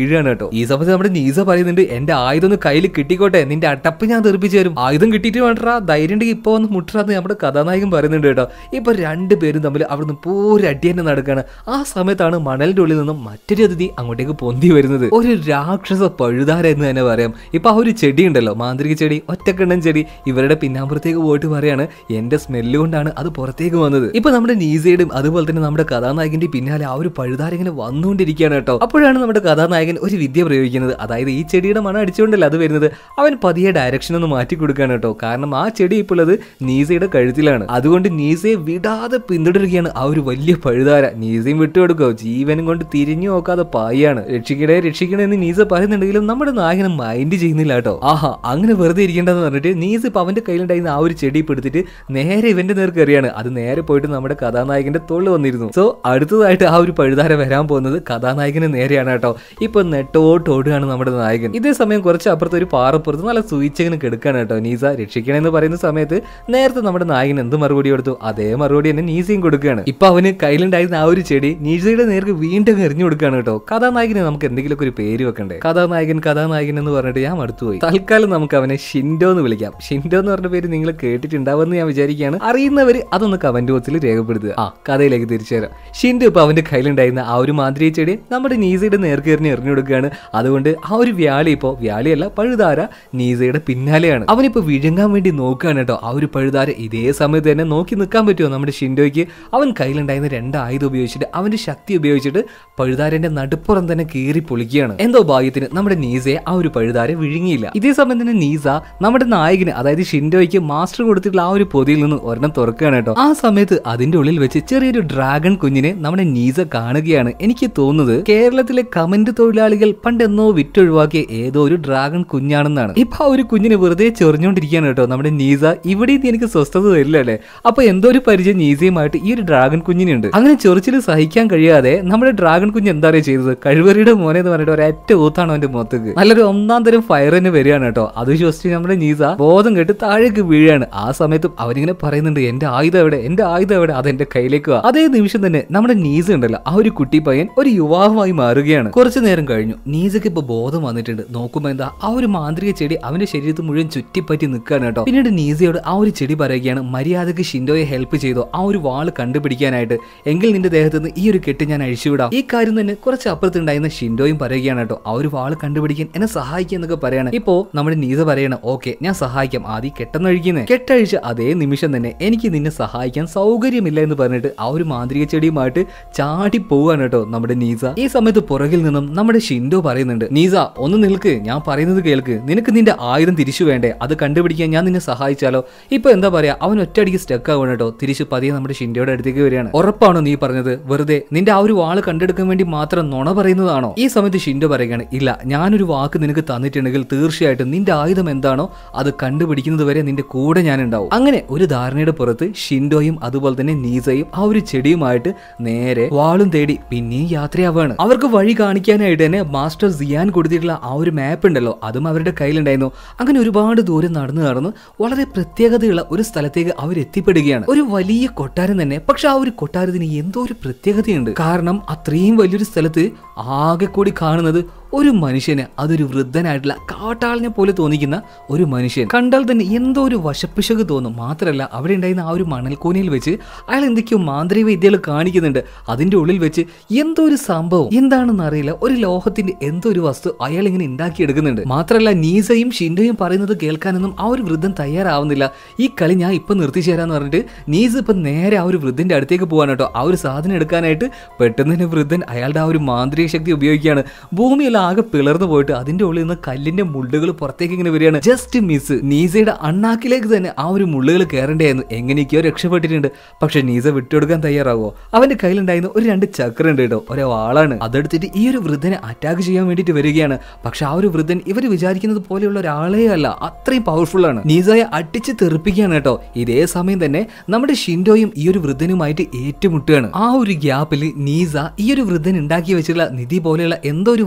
കേട്ടോ. ഈ സമയത്ത് നമ്മുടെ നീസ പറയുന്നുണ്ട്, എന്റെ ആയുധം ഒന്ന് കയ്യിൽ കിട്ടിക്കോട്ടെ, നിന്റെ അട്ടപ്പ് ഞാൻ തെറിപ്പിച്ചു തരും, ആയുധം കിട്ടിയിട്ട് വേണ്ടാ, ധൈര്യം ഉണ്ടെങ്കിൽ ഇപ്പൊ വന്ന് മുട്ടാന്ന് നമ്മുടെ കഥാനായകൻ പറയുന്നുണ്ട് കേട്ടോ. ഇപ്പൊ രണ്ടുപേരും തമ്മിൽ അവിടുന്ന് പോരടി തന്നെ നടക്കാണ്. ആ സമയത്താണ് മണലിന്റെ ഉള്ളിൽ നിന്നും മറ്റൊരു അതിഥി അങ്ങോട്ടേക്ക് പൊന്തി വരുന്നത്. ഒരു രാക്ഷസ പഴുതാര എന്ന് തന്നെ പറയാം. ഇപ്പൊ ആ ഒരു ചെടി ഉണ്ടല്ലോ, മാന്ത്രിക ചെടി, ഒറ്റക്കണ്ണൻ ചെടി, ഇവരുടെ പിന്നാമ്പുറത്തേക്ക് പോയിട്ട് പറയാണ് എന്റെ സ്മെല്ല് കൊണ്ടാണ് അത് പുറത്തേക്ക് വന്നത്. ഇപ്പൊ നമ്മുടെ നീസയുടെയും അതുപോലെ തന്നെ നമ്മുടെ കഥാനായകന്റെ പിന്നാലെ ആ ഒരു പഴുതാര ഇങ്ങനെ വന്നുകൊണ്ടിരിക്കുകയാണ് കേട്ടോ. അപ്പോഴാണ് നമ്മുടെ കഥാനായകൻ ഒരു വിദ്യ പ്രയോഗിക്കുന്നത്. അതായത് ഈ ചെടിയുടെ മണം അടിച്ചുകൊണ്ടല്ല അത് വരുന്നത്, അവൻ പതിയെ ഡയറക്ഷൻ ഒന്ന് മാറ്റി കൊടുക്കുകയാണ് കേട്ടോ. കാരണം ആ ചെടി ഇപ്പോൾ ഉള്ളത് നീസയുടെ കഴുത്തിലാണ്. അതുകൊണ്ട് നീസയെ വിടാതെ പിന്തുടരുകയാണ് ആ ഒരു വലിയ പഴുതാര. നീസയും വിട്ടുകൊടുക്കോ, ജീവനും കൊണ്ട് തിരിഞ്ഞു നോക്കാതെ പായാണ്. രക്ഷിക്കണേ രക്ഷിക്കണേ എന്ന് നീസ പറയുന്നുണ്ടെങ്കിലും നമ്മുടെ നായകനെ മൈൻഡ് ചെയ്യുന്നില്ല കേട്ടോ. ആഹാ, അങ്ങനെ വെറുതെ ഇരിക്കേണ്ടെന്ന് പറഞ്ഞിട്ട് നീസ ഇപ്പൊ അവന്റെ കയ്യിലുണ്ടായിരുന്ന ആ ഒരു ചെടി എടുത്തിട്ട് നേരെ ഇവന്റെ നേർക്ക് എറിയാണ്. അത് നേരെ പോയിട്ട് നമ്മുടെ കഥാനായകന്റെ തോളിൽ വന്നിരുന്നു. സോ അടുത്തതായിട്ട് ആ ഒരു പഴുതാര വരാൻ പോകുന്നത് കഥാനായകന് നേരെയാണ് കേട്ടോ. ഇപ്പൊ നെട്ടോട്ടോടുകയാണ് നമ്മുടെ നായകൻ. ഇതേ സമയം കുറച്ച് അപ്പുറത്ത് ഒരു പാറപ്പുറത്ത് നല്ല സൂയിച്ചങ്ങനെ കിടക്കാണ് കേട്ടോ. നീസ രക്ഷിക്കണമെന്ന് പറയുന്ന സമയത്ത് നേരത്തെ നമ്മുടെ നായകൻ എന്ത് മറുപടി കൊടുത്തു, അതേ മറുപടി തന്നെ നീസയും കൊടുക്കുകയാണ്. ഇപ്പൊ അവന് കയ്യിലുണ്ടായിരുന്ന ആ ഒരു ചെടി നീസയുടെ നേർക്ക് വീണ്ടും എറിഞ്ഞു കൊടുക്കുകയാണ് കേട്ടോ. കഥാനായകന് നമുക്ക് എന്തെങ്കിലുമൊക്കെ ഒരു പേര് വെക്കണ്ടേ? കഥാനായകൻ കഥാനായകൻ എന്ന് പറഞ്ഞിട്ട് ഞാൻ മടുത്തുപോയി. തൽക്കാലം നമുക്ക് അവനെ ഷിൻഡോ എന്ന് വിളിക്കാം. ഷിൻഡോ എന്ന് പറഞ്ഞ പേര് നിങ്ങൾ കേട്ടിട്ടുണ്ടാവുമെന്ന് ഞാൻ വിചാരിക്കുകയാണ്. അറിയുന്നവർ അതൊന്ന് കമന്റ് ബോക്സിൽ രേഖപ്പെടുത്തുക. കഥയിലേക്ക് തിരിച്ചു തരാം. ഷിൻഡോ ഇപ്പൊ അവന്റെ കയ്യിലുണ്ടായിരുന്ന ആ ഒരു മാന്ത്രിക ചെടി നമ്മുടെ നീസയുടെ നേർക്ക് എറിഞ്ഞു കൊടുക്കുകയാണ്. അതുകൊണ്ട് ആ ഒരു വ്യാളി ഇപ്പോ വ്യാളിയല്ല പഴുതാര നീസയുടെ പിന്നാലെയാണ്. അവനിപ്പോ വിഴുങ്ങാൻ വേണ്ടി നോക്കുകയാണ് കേട്ടോ. ആ ഒരു പഴുതാര ഇതേ സമയത്ത് തന്നെ നോക്കി നിൽക്കാൻ പറ്റുമോ നമ്മുടെ ഷിൻഡോയ്ക്ക്? അവൻ കയ്യിലുണ്ടായിരുന്ന രണ്ട് ആയുധം ഉപയോഗിച്ചിട്ട് അവന്റെ ശക്തി ഉപയോഗിച്ചിട്ട് പഴുതാരന്റെ നടുപ്പുറം തന്നെ കീറി പൊളിക്കുകയാണ്. എന്തോ ഭാഗ്യത്തിന് നമ്മുടെ നീസയെ ആ ഒരു പഴുതാര വിഴുങ്ങിയില്ല. ഇതേ സമയം തന്നെ നീസ നമ്മുടെ നായകന് അതായത് ഷിൻഡോയ്ക്ക് മാസ്റ്റർ കൊടുത്തിട്ടുള്ള ആ ഒരു പൊതിയിൽ നിന്ന് ഒരെണ്ണം തുറക്കുകയാണ് കേട്ടോ. ആ സമയത്ത് അതിന്റെ ഉള്ളിൽ വെച്ച് ചെറിയൊരു ഡ്രാഗൺ കുഞ്ഞിനെ നമ്മുടെ നീസ കാണുകയാണ്. എനിക്ക് തോന്നുന്നത് കേരളത്തിലെ കമന്റ് തൊഴിലാളികൾ പണ്ടെന്നോ വിറ്റൊഴിവാക്കിയ ഏതോ ഒരു ഡ്രാഗൺ കുഞ്ഞാണെന്നാണ്. ഇപ്പൊ ആ ഒരു കുഞ്ഞിനെ വെറുതെ ചൊറിഞ്ഞോണ്ടിരിക്കുകയാണ് കേട്ടോ നമ്മുടെ നീസ. ഇവിടെ എനിക്ക് സ്വസ്ഥത തരില്ല അല്ലേ? അപ്പൊ എന്തോ ഒരു പരിചയം നീസയുമായിട്ട് ഈ ഒരു ഡ്രാഗൺ കുഞ്ഞിനുണ്ട്. അങ്ങനെ ചൊറിച്ചിൽ സഹിക്കാൻ കഴിയാതെ നമ്മുടെ ഡ്രാഗൺ കുഞ്ഞ് എന്താ ചെയ്തത്, കഴിവറിയുടെ മോനെ എന്ന് പറഞ്ഞിട്ട് ഒരൊറ്റ ഊത്താണ് അവന്റെ മുഖത്തേക്ക്. നല്ലൊരു ഒന്നാം തരം ഫയർ തന്നെ വരികയാണ് കേട്ടോ. അത് ശ്വസിച്ച് നമ്മുടെ നീസ ബോധം കെട്ട് താഴേക്ക് വീഴാണ്. ആ സമയത്തും അവനിങ്ങനെ പറയുന്നുണ്ട്, എന്റെ ആയുധം എവിടെ, എന്റെ ആയുധം എവിടെ, അതെന്റെ കയ്യിലേക്ക് വാ. അതേ നിമിഷം തന്നെ നമ്മുടെ നീസ ഉണ്ടല്ലോ, ആ ഒരു കുട്ടി പയ്യൻ ഒരു യുവാവുമായി മാറുകയാണ്. കുറച്ചു നേരം കഴിഞ്ഞു, നീസക്ക് ഇപ്പൊ ബോധം വന്നിട്ടുണ്ട്. നോക്കുമ്പോ എന്താ ആ ഒരു മാന്ത്രിക ചെടി അവന്റെ ശരീരത്തിൽ മുഴുവൻ ചുറ്റിപ്പറ്റി നിൽക്കുകയാണ് കേട്ടോ. പിന്നീട് നീസയോട് ആ ഒരു ചെടി പറയുകയാണ്, മര്യാദക്ക് ഷിൻഡോയെ ഹെൽപ്പ് ചെയ്തോ ആ ഒരു വാള് കണ്ടുപിടിക്കാനായിട്ട്, എങ്കിൽ നിന്റെ ദേഹത്ത് നിന്ന് ഈ ഒരു കെട്ട് ഞാൻ അഴിച്ചുവിടാം. ഈ കാര്യം തന്നെ കുറച്ച് അപ്പുറത്തുണ്ടായിരുന്ന ഷിൻഡോയും പറയുകയാണ് കേട്ടോ, ആ ഒരു വാള് കണ്ടുപിടിക്കാൻ എന്നെ സഹായിക്കുക എന്നൊക്കെ പറയാണ്. ഇപ്പോ നമ്മുടെ നീസ പറയണം, ഓക്കെ ഞാൻ സഹായിക്കാം, ആദ്യം കെട്ടെന്നഴിക്കുന്നേ. കെട്ടഴിച്ച് അതേ നിമിഷം തന്നെ എനിക്ക് നിന്നെ സഹായിക്കാൻ സൗകര്യമില്ല എന്ന് പറഞ്ഞിട്ട് ആ ഒരു മാന്ത്രിക ചെടിയുമായിട്ട് ചാടി പോവാണ് കേട്ടോ നമ്മുടെ നീസ. ഈ സമയത്ത് പുറകിൽ നിന്നും നമ്മുടെ ഷിൻഡോ പറയുന്നുണ്ട്, നീസ ഒന്ന് നിൽക്ക്, ഞാൻ പറയുന്നത് കേൾക്ക്, നിനക്ക് നിന്റെ ആയുധം തിരിച്ചു വേണ്ടേ, അത് കണ്ടുപിടിക്കാൻ ഞാൻ നിന്നെ സഹായിച്ചാലോ? ഇപ്പൊ എന്താ പറയാ, അവൻ ഒറ്റയടിക്ക് സ്റ്റക്ക് ആവണം കേട്ടോ. തിരിച്ചു പതിയെ നമ്മുടെ ഷിൻഡോയുടെ അടുത്തേക്ക് വരികയാണ്. ഉറപ്പാണോ നീ പറഞ്ഞത്? വെറുതെ നിന്റെ ആ ഒരു വാള് കണ്ടെടുക്കാൻ വേണ്ടി മാത്രം നുണ പറയുന്നതാണോ? ഈ സമയത്ത് ഷിൻഡോ പറയുകയാണ്, ഇല്ല, ഞാനൊരു വാക്ക് നിനക്ക് തന്നിട്ടുണ്ടെങ്കിൽ തീർച്ചയായിട്ടും നിന്റെ ആയുധം എന്താണോ അത് കണ്ടുപിടിക്കുന്നത് വരെ നിന്റെ കൂടെ ഞാൻ ഉണ്ടാവും. അങ്ങനെ ഒരു ധാരണയുടെ പുറത്ത് ഷിൻഡോയും അതുപോലെ തന്നെ നീസയും ആ ഒരു ചെടിയുമായിട്ട് നേരെ വാളും തേടി പിന്നെയും യാത്രയാവാണ്. അവർക്ക് വഴി കാണിക്കാനായിട്ട് തന്നെ മാസ്റ്റർ സിയാൻ കൊടുത്തിട്ടുള്ള ആ ഒരു മാപ്പ് ഉണ്ടല്ലോ, അതും അവരുടെ കയ്യിലുണ്ടായിരുന്നു. അങ്ങനെ ഒരുപാട് ദൂരം നടന്ന് വളരെ പ്രത്യേകതയുള്ള ഒരു സ്ഥലത്തേക്ക് അവർ എത്തിപ്പെടുകയാണ്. ഒരു വലിയ കൊട്ടാരം തന്നെ. പക്ഷെ ആ ഒരു കൊട്ടാരത്തിന് എന്തോ ഒരു പ്രത്യേകതയുണ്ട്. കാരണം അത്രയും വലിയൊരു സ്ഥലത്ത് ആകെ കൂടി കാണുന്നത് ഒരു മനുഷ്യന്, അതൊരു വൃദ്ധനായിട്ടുള്ള കാട്ടാളിനെ പോലെ തോന്നിക്കുന്ന ഒരു മനുഷ്യൻ. കണ്ടാൽ തന്നെ എന്തോ ഒരു വശപ്പിശക് തോന്നും. മാത്രമല്ല അവിടെ ഉണ്ടായിരുന്ന ആ ഒരു മണൽക്കോനയിൽ വെച്ച് അയാൾ എന്തൊക്കെയോ മാന്ത്രിക വിദ്യകൾ കാണിക്കുന്നുണ്ട്. അതിന്റെ ഉള്ളിൽ വെച്ച് എന്തോ ഒരു സംഭവം, എന്താണെന്ന് അറിയില്ല, ഒരു ലോഹത്തിന്റെ എന്തോ ഒരു വസ്തു അയാൾ ഇങ്ങനെ ഉണ്ടാക്കിയെടുക്കുന്നുണ്ട്. മാത്രമല്ല നീസയും ഷിൻഡോയും പറയുന്നത് കേൾക്കാനൊന്നും ആ ഒരു വൃദ്ധൻ തയ്യാറാവുന്നില്ല. ഈ കളി ഞാൻ ഇപ്പൊ നിർത്തിച്ചു തരാന്ന് പറഞ്ഞിട്ട് നീസ ഇപ്പൊ നേരെ ആ ഒരു വൃദ്ധന്റെ അടുത്തേക്ക് പോകാൻ കേട്ടോ. ആ ഒരു സാധനം എടുക്കാനായിട്ട് പെട്ടെന്ന് തന്നെ വൃദ്ധൻ അയാളുടെ ആ ഒരു മാന്ത്രിക ശക്തി ഉപയോഗിക്കുകയാണ്. ഭൂമിയെല്ലാം ആകെ പിളർന്നു പോയിട്ട് അതിന്റെ ഉള്ളിൽ നിന്ന് കല്ലിന്റെ മുള്ളുകൾ പുറത്തേക്ക് ഇങ്ങനെ വരികയാണ്. Just miss. നീസയുടെ അണ്ണാക്കിലേക്ക് തന്നെ ആ ഒരു മുള്ളുകൾ കയറേണ്ടായിരുന്നു. എങ്ങനെയൊക്കെയോ രക്ഷപ്പെട്ടിട്ടുണ്ട്. പക്ഷെ നീസ വിട്ടുകൊടുക്കാൻ തയ്യാറാവോ? അവന്റെ കയ്യിലുണ്ടായിരുന്ന ഒരു 2 ചക്രം ഉണ്ട് കേട്ടോ, ഒരേ വാളാണ്. അതെടുത്തിട്ട് ഈ ഒരു വൃദ്ധനെ അറ്റാക്ക് ചെയ്യാൻ വേണ്ടിയിട്ട് വരികയാണ്. പക്ഷെ ആ ഒരു വൃദ്ധൻ ഇവർ വിചാരിക്കുന്നത് പോലെയുള്ള ഒരാളേ അല്ല, അത്രയും പവർഫുൾ ആണ്. നീസയെ അടിച്ച് തെറിപ്പിക്കുകയാണ് കേട്ടോ. ഇതേ സമയം തന്നെ നമ്മുടെ ഷിൻഡോയും ഈ ഒരു വൃദ്ധനുമായിട്ട് ഏറ്റുമുട്ടുകയാണ്. ആ ഒരു ഗ്യാപ്പിൽ നീസ ഈ ഒരു വൃദ്ധൻ ഉണ്ടാക്കി വെച്ചിട്ടുള്ള നിധി പോലെയുള്ള എന്തോ ഒരു വസ്തു ഉണ്ടല്ലോ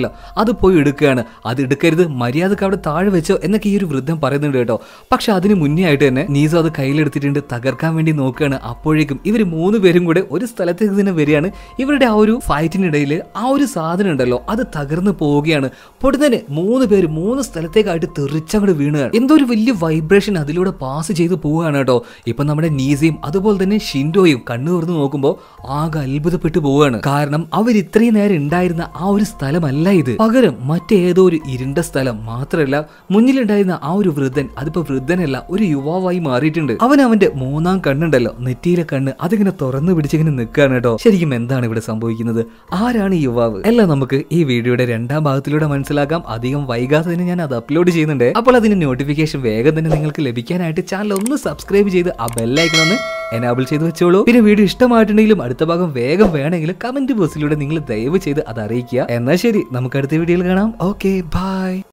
ഉണ്ടല്ലോ അത് പോയി എടുക്കുകയാണ്. അത് എടുക്കരുത്, മര്യാദക്ക് അവിടെ താഴെ വെച്ചോ എന്നൊക്കെ ഈ ഒരു വൃദ്ധൻ പറയുന്നുണ്ട് കേട്ടോ. പക്ഷെ അതിന് മുന്നേ ആയിട്ട് തന്നെ നീസോ അത് കയ്യിലെടുത്തിട്ടുണ്ട്, തകർക്കാൻ വേണ്ടി നോക്കുകയാണ്. അപ്പോഴേക്കും ഇവർ 3 പേരും കൂടെ ഒരു സ്ഥലത്തേക്ക് തന്നെ വരികയാണ്. ഇവരുടെ ആ ഒരു ഫൈറ്റിനിടയിൽ ആ ഒരു സാധനം ഉണ്ടല്ലോ അത് തകർന്ന് പോവുകയാണ്. പൊടുന്നതിന് 3 പേര് 3 സ്ഥലത്തേക്കായിട്ട് തെറിച്ചങ്ങോട്ട് വീണുകയാണ്. എന്തോ ഒരു വലിയ വൈബ്രേഷൻ അതിലൂടെ പാസ് ചെയ്ത് പോവുകയാണ് കേട്ടോ. ഇപ്പൊ നമ്മുടെ നീസയും അതുപോലെ തന്നെ ഷിൻഡോയും കണ്ണു തുറന്ന് നോക്കുമ്പോൾ ആകെ അത്ഭുതപ്പെട്ടു പോവുകയാണ്. കാരണം അവർ ഇത്രയും നേരം ഉണ്ടായിരുന്ന ആ ഒരു സ്ഥലമല്ല ഇത്, പകരം മറ്റേതോ ഒരു ഇരുണ്ട സ്ഥലം. മാത്രമല്ല മുന്നിലുണ്ടായിരുന്ന ആ ഒരു വൃദ്ധൻ അതിപ്പോ വൃദ്ധനല്ല, ഒരു യുവാവായി മാറിയിട്ടുണ്ട്. അവന്റെ 3ാം കണ്ണുണ്ടല്ലോ, നെറ്റിയിലെ കണ്ണ് അതിങ്ങനെ തുറന്നു പിടിച്ചിങ്ങനെ നിൽക്കുകയാണ് കേട്ടോ. ശരിക്കും എന്താണ് ഇവിടെ സംഭവിക്കുന്നത്? ആരാണ് ഈ യുവാവ്? എല്ലാം നമുക്ക് ഈ വീഡിയോയുടെ 2ാം ഭാഗത്തിലൂടെ മനസ്സിലാക്കാം. അധികം വൈകാതെ തന്നെ ഞാൻ അത് അപ്ലോഡ് ചെയ്യുന്നുണ്ട്. അപ്പോൾ അതിന്റെ നോട്ടിഫിക്കേഷൻ വേഗം തന്നെ നിങ്ങൾക്ക് ലഭിക്കാനായിട്ട് ചാനൽ ഒന്ന് സബ്സ്ക്രൈബ് ചെയ്ത് ആ ബെല്ലൈക്കൺ ഒന്ന് എനാബിൾ ചെയ്ത് വെച്ചോളൂ. പിന്നെ വീഡിയോ ഇഷ്ടമായിട്ടുണ്ടെങ്കിലും അടുത്ത ഭാഗം വേഗം വേണമെങ്കിൽ കമന്റ് ബോക്സിലൂടെ നിങ്ങൾ ദയവ് ചെയ്ത് അത് അറിയിക്കുക. എന്നാൽ ശരി, നമുക്ക് അടുത്ത വീഡിയോയിൽ കാണാം. Okay, by.